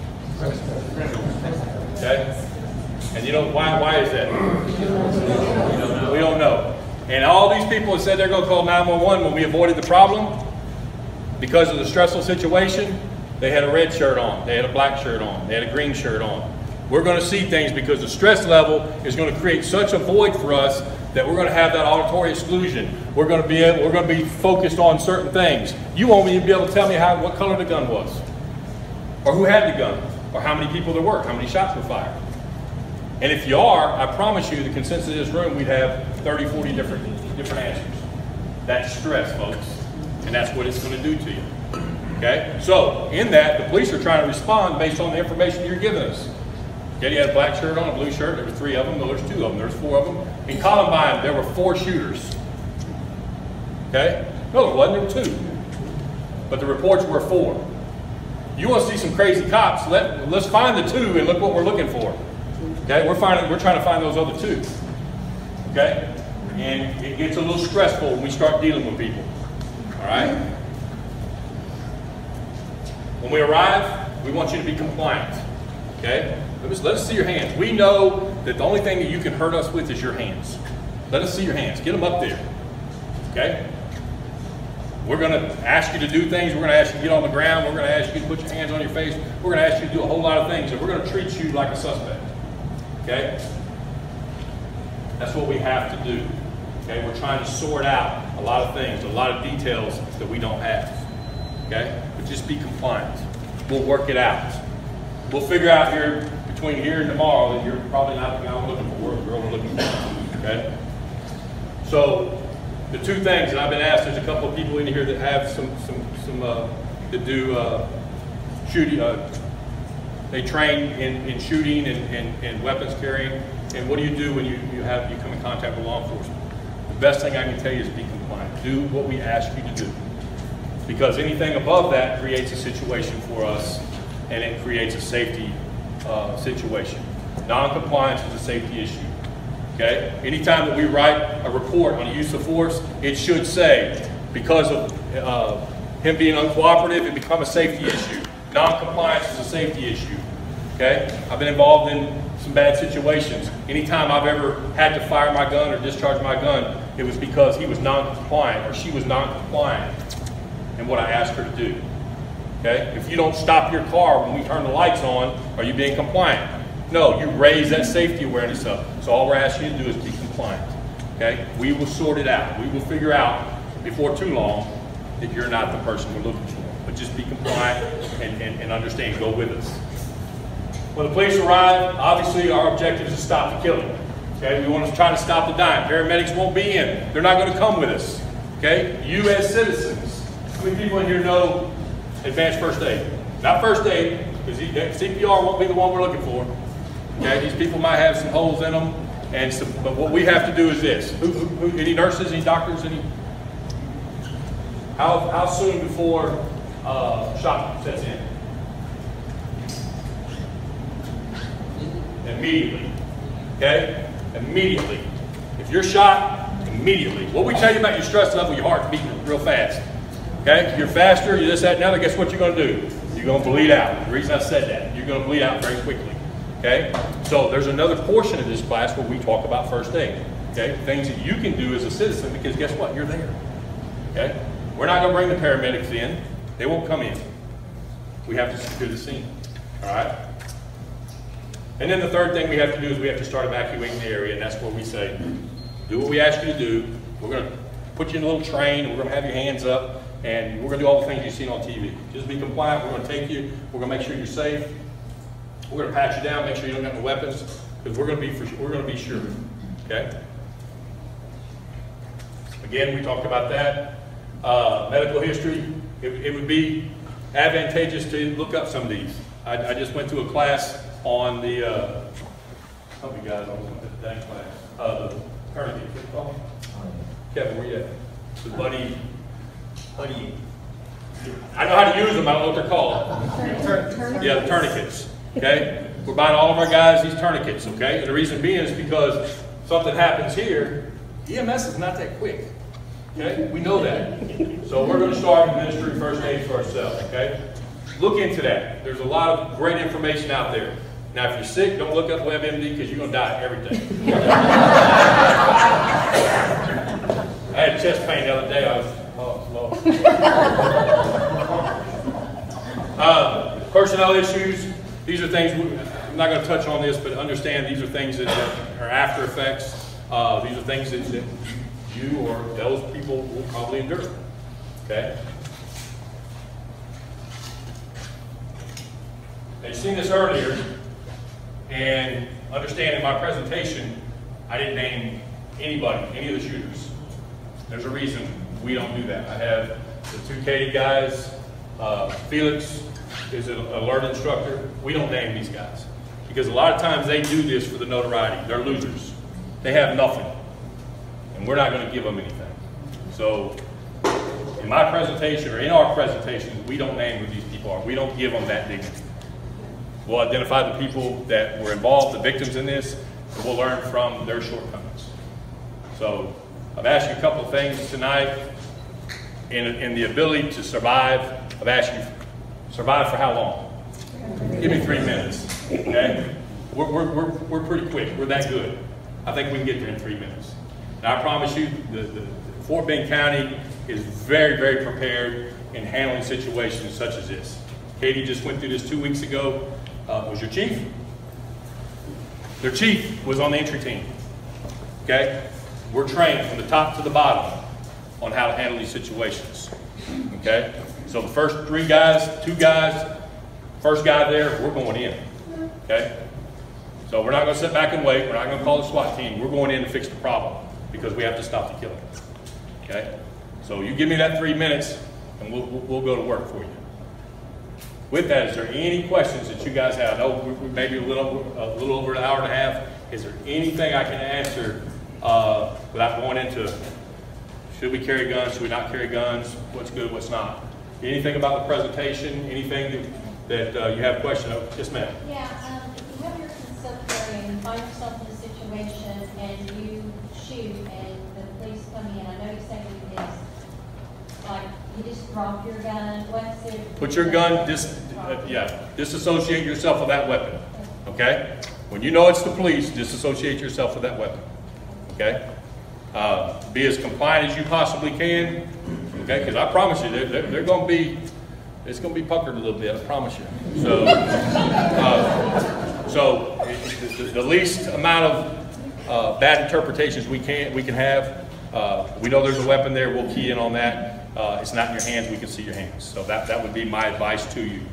Okay? And you know, why is that? We don't know. And all these people have said they're going to call 911 when we avoided the problem, because of the stressful situation, they had a red shirt on, they had a black shirt on, they had a green shirt on. We're going to see things because the stress level is going to create such a void for us that we're going to have that auditory exclusion. We're going to be focused on certain things. You won't even be able to tell me what color the gun was, or who had the gun, or how many people there were, how many shots were fired. And if you are, I promise you, the consensus of this room, we'd have 30, 40 different answers. That's stress, folks, and that's what it's going to do to you. Okay? So, in that, the police are trying to respond based on the information you're giving us. Okay, you had a black shirt on, a blue shirt, there were 3 of them, no, there's 2 of them, there's 4 of them. In Columbine, there were 4 shooters. Okay? No, there wasn't, there were 2. But the reports were 4. You want to see some crazy cops, let's find the 2 and look what we're looking for. Okay, we're trying to find those other 2. Okay? And it gets a little stressful when we start dealing with people. Alright? When we arrive, we want you to be compliant. Okay? Let us see your hands. We know that the only thing that you can hurt us with is your hands. Let us see your hands. Get them up there. Okay? We're going to ask you to do things. We're going to ask you to get on the ground. We're going to ask you to put your hands on your face. We're going to ask you to do a whole lot of things. And we're going to treat you like a suspect. Okay? That's what we have to do. Okay? We're trying to sort out a lot of things, a lot of details that we don't have. Okay? But just be compliant. We'll work it out. We'll figure out here, between here and tomorrow, that you're probably not the guy I'm looking for, or the girl we're looking for. Okay? So, the 2 things that I've been asked, there's a couple of people in here that have that do shooting, They train in shooting and weapons carrying. And what do you do when you come in contact with law enforcement? The best thing I can tell you is be compliant. Do what we ask you to do. Because anything above that creates a situation for us, and it creates a safety situation. Non-compliance is a safety issue. Okay? Anytime that we write a report on the use of force, it should say, because of him being uncooperative, it becomes a safety issue. Non-compliance is a safety issue. Okay? I've been involved in some bad situations. Anytime I've ever had to fire my gun or discharge my gun, it was because he was non-compliant or she was non-compliant in what I asked her to do. Okay? If you don't stop your car when we turn the lights on, are you being compliant? No, you raise that safety awareness up. So all we're asking you to do is be compliant. Okay? We will sort it out. We will figure out before too long that you're not the person we're looking for. But just be compliant and understand. Go with us. When the police arrive, obviously our objective is to stop the killing. Okay? We want to try to stop the dying. Paramedics won't be in. They're not going to come with us. Okay? You as citizens, how many people in here know advanced first aid? Not first aid, because CPR won't be the one we're looking for. Okay? These people might have some holes in them, but what we have to do is this. Any nurses, any doctors, any? How soon before shock sets in? Immediately. Okay? Immediately. If you're shot, immediately. What we tell you about your stress level, your heart's beating real fast. Okay? You're faster, you're this, that, and the other, guess what you're going to do? You're going to bleed out. The reason I said that, you're going to bleed out very quickly. Okay? So there's another portion of this class where we talk about first aid. Okay? Things that you can do as a citizen, because guess what? You're there. Okay? We're not going to bring the paramedics in. They won't come in. We have to secure the scene. All right? And then the third thing we have to do is we have to start evacuating the area, and that's where we say, do what we ask you to do. We're going to put you in a little train, and we're going to have your hands up, and we're going to do all the things you've seen on TV. Just be compliant. We're going to take you. We're going to make sure you're safe. We're going to pat you down, make sure you don't have no weapons, because we're going to be sure. Okay? Again, we talked about that. Medical history. It would be advantageous to look up some of these. I just went to a class on the, help me guys, I was on the dang class. The tourniquet. Oh. Kevin, where you at? The buddy. I know how to use them, I don't know what they're called. Yeah, the tourniquets. Okay? We're buying all of our guys these tourniquets, okay? And the reason being is because something happens here, EMS is not that quick. Okay? We know that. So we're going to start administering first aid for ourselves, okay? Look into that. There's a lot of great information out there. Now, if you're sick, don't look up WebMD because you're going to die of everything. I had chest pain the other day. I was, personnel issues. These are things, I'm not going to touch on this, but understand these are things that are after effects. These are things that you or those people will probably endure. Okay? Now, you've seen this earlier, and understand in my presentation, I didn't name anybody, any of the shooters. There's a reason we don't do that. I have the two Katie guys. Felix is an alert instructor. We don't name these guys because a lot of times they do this for the notoriety. They're losers. They have nothing, and we're not going to give them anything. So in my presentation or in our presentations, we don't name who these people are. We don't give them that dignity. We'll identify the people that were involved, the victims in this, and we'll learn from their shortcomings. So I've asked you a couple of things tonight. In the ability to survive, I've asked you, survive for how long? Give me 3 minutes, okay? We're pretty quick. We're that good. I think we can get there in 3 minutes. Now, I promise you, the Fort Bend County is very, very prepared in handling situations such as this. Katie just went through this 2 weeks ago. Was your chief? Their chief was on the entry team, okay? We're trained from the top to the bottom on how to handle these situations, okay? So the first 3 guys, 2 guys, first guy there, we're going in, okay? So we're not going to sit back and wait. We're not going to call the SWAT team. We're going in to fix the problem because we have to stop the killing, okay? So you give me that 3 minutes and we'll go to work for you. with that, is there any questions that you guys have? I know we maybe a little over an hour and a half. Is there anything I can answer without going into should we carry guns, should we not carry guns, what's good, what's not? Anything about the presentation, anything that you have a question of? Yes, ma'am. Yeah, if you have your concealed carry and you find yourself in a situation and you shoot and the police come in, I know you said you just, like, you just drop your gun, what's it? Put your gun, disassociate yourself with that weapon, okay? When you know it's the police, disassociate yourself with that weapon, okay? Be as compliant as you possibly can, okay? Because I promise you, they're going to be, it's going to be puckered a little bit, I promise you. So, the least amount of bad interpretations we can have. We know there's a weapon there. We'll key in on that. It's not in your hands. We can see your hands. So that would be my advice to you.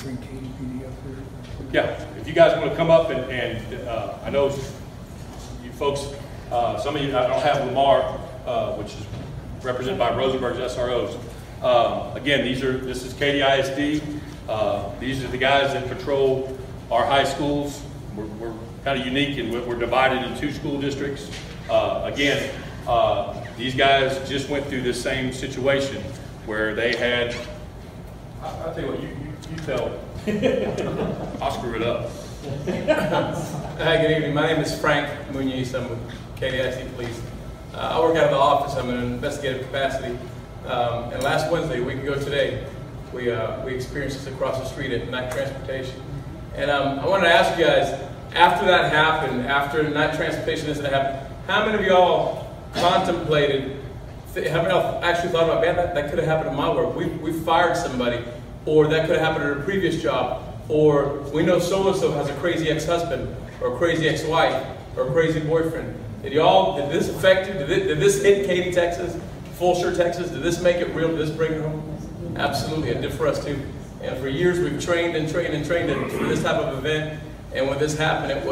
Yeah, if you guys want to come up and I know you folks, some of you, I don't have Lamar, which is represented by Rosenberg's SROs. Again, this is KDISD. These are the guys that patrol our high schools. We're kind of unique and we're divided in 2 school districts. Again, these guys just went through this same situation where they had, I'll tell you what, you tell. I'll screw it up. Hi, good evening. My name is Frank Muniz. I'm with KDIC Police. I work out of the office. I'm in an investigative capacity. And last Wednesday, a week ago today, we experienced this across the street at Night Transportation. And I wanted to ask you guys, after that happened, after Night Transportation incident happened, how many of y'all contemplated, how many of y'all actually thought about, man, that could have happened in my work. We fired somebody, or that could have happened at a previous job, or we know so-and-so has a crazy ex-husband, or a crazy ex-wife, or a crazy boyfriend. Did this affect you? Did this hit Katy, Texas? Fulshear, Texas? Did this make it real? Did this bring it home? Absolutely, it did for us too. And for years we've trained and trained and trained for this type of event. And when this happened, it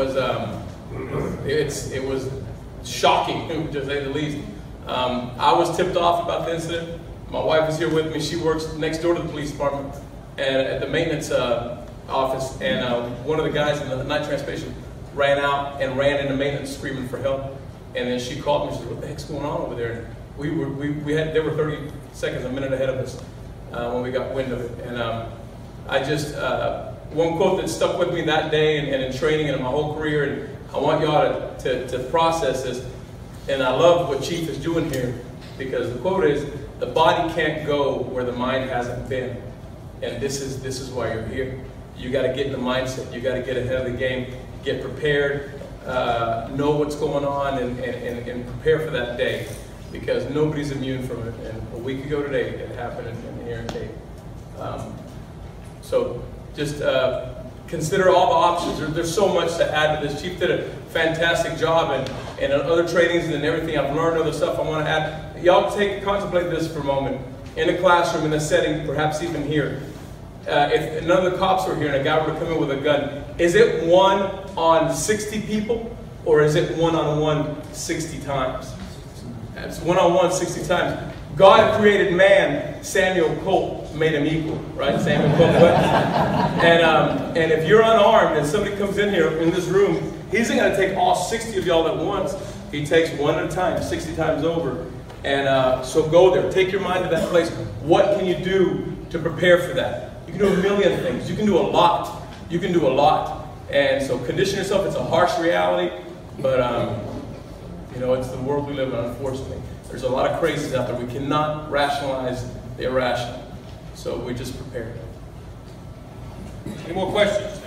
was shocking, to say the least. I was tipped off about the incident. My wife is here with me. She works next door to the police department and at the maintenance office. And one of the guys in the Night Transportation ran out and ran into maintenance screaming for help. And then she called me and said, what the heck's going on over there? And they were 30 seconds, a minute ahead of us when we got wind of it. And one quote that stuck with me that day and in training and in my whole career, and I want y'all to process this. And I love what Chief is doing here, because the quote is, the body can't go where the mind hasn't been. And this is why you're here. You got to get in the mindset. You got to get ahead of the game, get prepared, know what's going on, and prepare for that day, because nobody's immune from it. And a week ago today, it happened here in Katy. So just consider all the options. There's so much to add to this. Chief did a fantastic job, and other trainings and everything. I've learned other stuff I want to add. Y'all contemplate this for a moment. In a classroom, in a setting, perhaps even here. If none of the cops were here and a guy were to come in with a gun, is it 1 on 60 people, or is it 1-on-1 60 times? It's 1-on-1 60 times. God created man. Samuel Colt made him equal, right? Samuel Colt. And if you're unarmed and somebody comes in here in this room, he's not going to take all 60 of y'all at once. He takes one at a time, 60 times over. And so go there. Take your mind to that place. What can you do to prepare for that? You can do a million things. You can do a lot. You can do a lot. And so condition yourself. It's a harsh reality, but you know, it's the world we live in, unfortunately. There's a lot of crazies out there. We cannot rationalize the irrational. So we just prepare. Any more questions?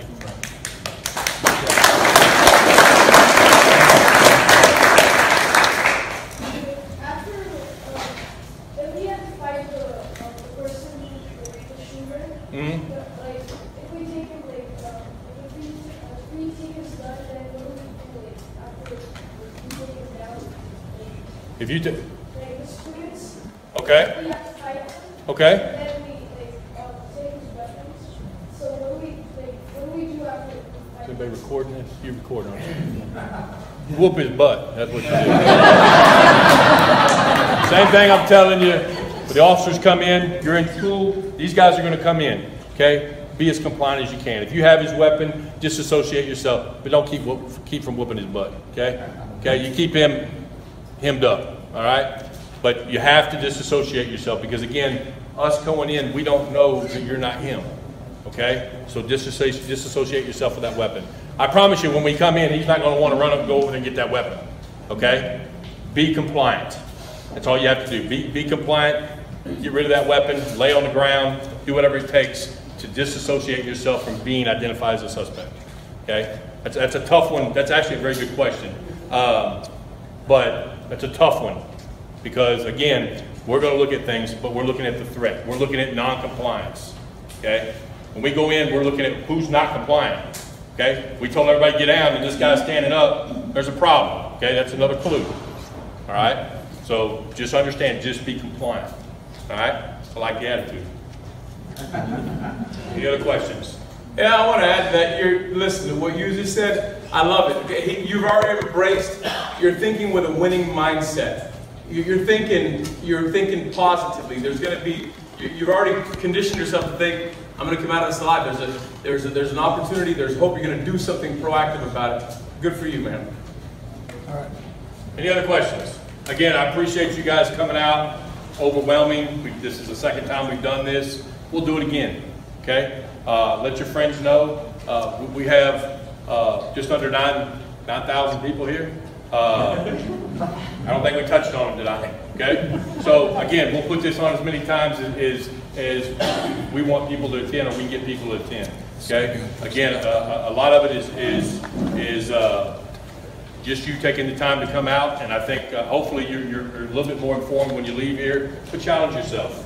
If you do, okay, okay. Is anybody recording this? You recording, aren't you? Whoop his butt. That's what you do. Same thing I'm telling you. When the officers come in, you're in school. These guys are going to come in. Okay. be as compliant as you can. If you have his weapon, disassociate yourself, but don't keep from whooping his butt, okay? Okay, you keep him hemmed up, all right? But you have to disassociate yourself because, again, us going in, we don't know that you're not him, okay? So disassociate yourself with that weapon. I promise you, when we come in, he's not going to want to run up and go over there and get that weapon, okay? Be compliant. That's all you have to do. Be compliant, get rid of that weapon, lay on the ground, do whatever it takes to disassociate yourself from being identified as a suspect, okay? That's a tough one. That's actually a very good question. But that's a tough one because, again, we're going to look at things, but we're looking at the threat. We're looking at non-compliance, okay? When we go in, we're looking at who's not compliant, okay? We told everybody to get down and this guy's standing up, there's a problem, okay? That's another clue, all right? So just understand, just be compliant, all right? I like the attitude. Any other questions? Yeah, I want to add that listen to what you just said. I love it. Okay? You've already embraced, you're thinking with a winning mindset. You're thinking positively. There's going to be, you've already conditioned yourself to think, I'm going to come out of this alive. There's an opportunity, there's hope, you're going to do something proactive about it. Good for you, man. All right. Any other questions? Again, I appreciate you guys coming out. Overwhelming. This is the second time we've done this. We'll do it again, okay? Let your friends know. We have just under 9,000 people here. I don't think we touched on them today, okay? So again, we'll put this on as many times as we want people to attend or we can get people to attend, okay? Again, a lot of it is just you taking the time to come out, and I think hopefully you're a little bit more informed when you leave here, but challenge yourself.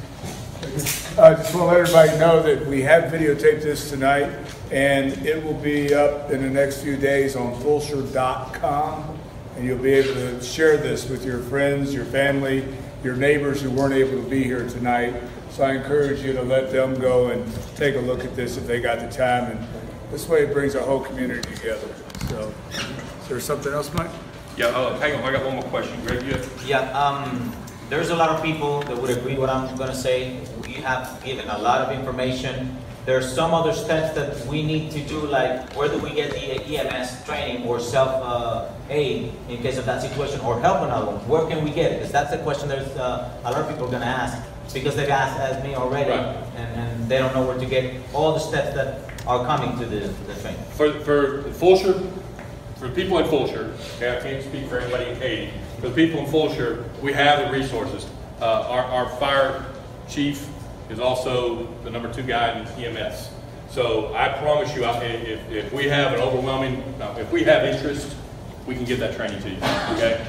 I just want to let everybody know that we have videotaped this tonight, and it will be up in the next few days on Fulshear.com, and you'll be able to share this with your friends, your family, your neighbors who weren't able to be here tonight. So I encourage you to let them go and take a look at this if they got the time, and this way it brings our whole community together. So, is there something else, Mike? Yeah, hang on, I got one more question. Greg, you have? Yeah, there's a lot of people that would agree what I'm going to say. We have given a lot of information. There's some other steps that we need to do, like where do we get the EMS training or self-aid in case of that situation, or help another one? Where can we get it? Because that's the question there's a lot of people are going to ask, because they've asked me already, right. and they don't know where to get all the steps that are coming to the training. For Fulshear, for people in Fulshear, okay, I can't speak for everybody in Katy. For the people in Fulshear, we have the resources. Our fire chief is also the #2 guy in EMS. So I promise you, if we have an overwhelming, if we have interest, we can get that training to you. Okay,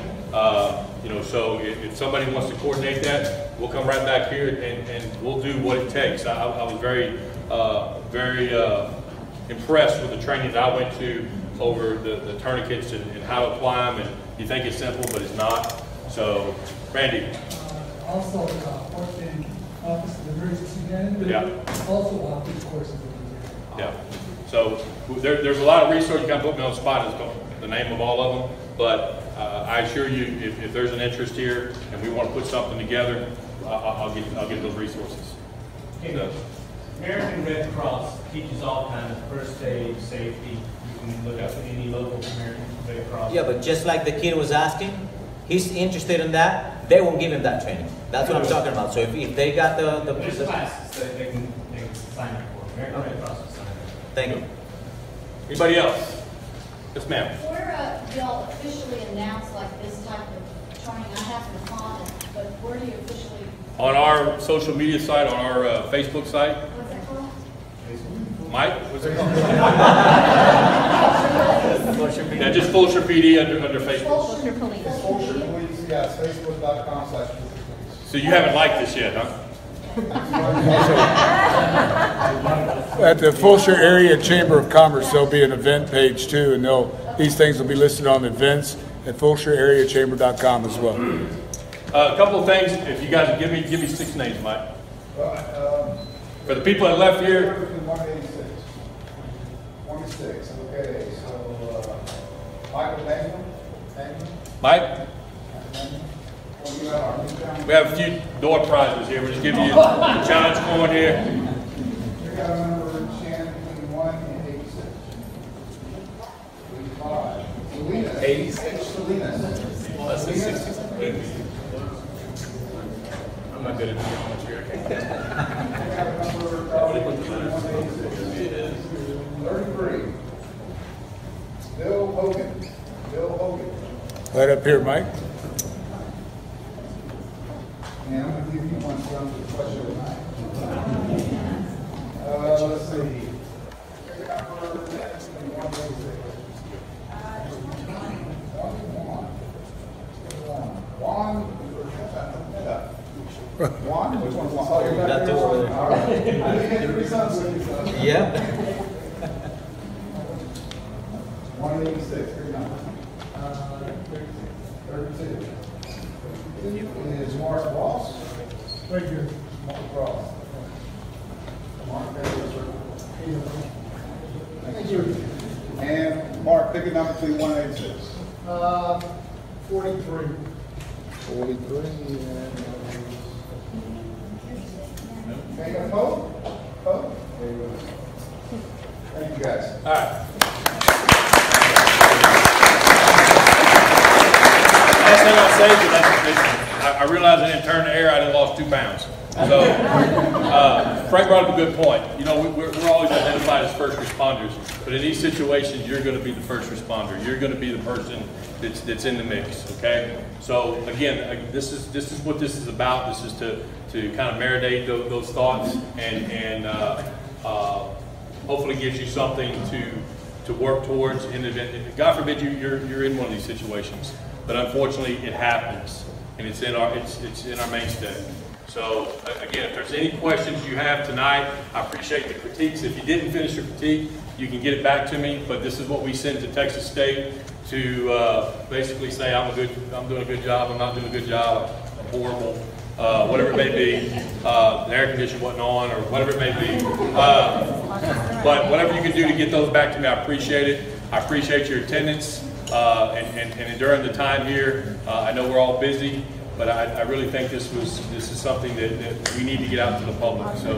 so if somebody wants to coordinate that, we'll come right back here and we'll do what it takes. I was very impressed with the training that I went to over the tourniquets and how to apply them. And you think it's simple, but it's not. So, Randy. Also, in Office of Emergency Management. Yeah. Also offer courses. Yeah. So there's a lot of resources. You kind of put me on the spot as the name of all of them, but I assure you, if there's an interest here and we want to put something together, I'll get those resources. Okay. So. American Red Cross teaches all kinds of first aid, safety. You can look up any local American Red Cross. Yeah, but just like the kid was asking, he's interested in that. They won't give him that training. That's what I'm talking about. So if they got there's classes that they can sign up for. American Red Cross will sign up. Thank you. Anybody else? Yes, ma'am. Where do y'all officially announce like this type of training? I happen to find it, but where do you officially? On our social media site, on our Facebook site. What's that called? Mike, what's it called? Yeah, just Fulshear PD under Facebook. Fulshear Police. Fulshear Police, yeah, Facebook.com/Fulshear Police. So you haven't liked this yet, huh? At the Fulshear Area Chamber of Commerce, there'll be an event page too, and these things will be listed on events at FulshearAreaChamber.com as well. A couple of things, if you guys give me 6 names, Mike. For the people that left here. 186, okay, so Michael Daniel. Mike? We have a few door prizes here. We're just giving you a challenge going here. We got a member I'm not good at geometry. I can't. 33. Bill Hogan. Bill Hogan. Right up here, Mike. And I'm going to give you one from the question tonight. Let's see. Juan? Which one's Juan? Oh, you're back That there. two over there. All right. I think you had 3 sons with you, son. Yeah. 186, good number. 32. Is Mark Ross. Right here. Mark Ross. Mark, thank you. And Mark, pick a number between 186. 43. 43. Take a vote. Vote. There you go. Thank you, guys. All right. Last thing I'll say is that I realized I didn't turn the air. I done lost 2 pounds. So Frank brought up a good point. You know, we're always identified as first responders, but in these situations, you're going to be the first responder. You're going to be the person that's in the mix. Okay. So again, this is what this is about. This is to kind of marinate those thoughts and hopefully gives you something to work towards in the event. God forbid you're in one of these situations, but unfortunately it happens, and it's in our mainstay. So again, if there's any questions you have tonight, I appreciate the critiques. If you didn't finish your critique, you can get it back to me. But this is what we send to Texas State to basically say I'm doing a good job, I'm not doing a good job, I'm horrible, whatever it may be. The air conditioner wasn't on, or whatever it may be. But whatever you can do to get those back to me, I appreciate it. I appreciate your attendance and during the time here. I know we're all busy, but I really think this is something that we need to get out to the public. So,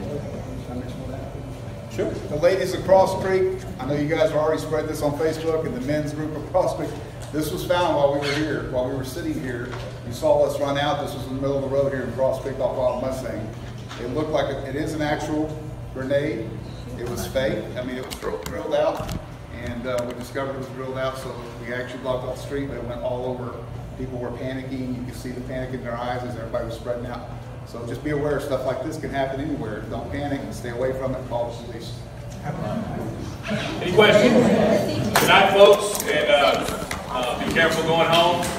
sure. The ladies of Cross Creek, I know you guys have already spread this on Facebook, and the men's group of Cross Creek. This was found while we were here, while we were sitting here. You saw us run out. This was in the middle of the road here in Cross Creek off Wild Mustang. It looked like it is an actual grenade. It was fake. I mean, it was drilled out, and we discovered it was drilled out, so we actually blocked off the street, but it went all over. People were panicking. You could see the panic in their eyes as everybody was spreading out. So just be aware, stuff like this can happen anywhere. Don't panic and stay away from it. Call the police. Any questions? Good night, folks, and be careful going home.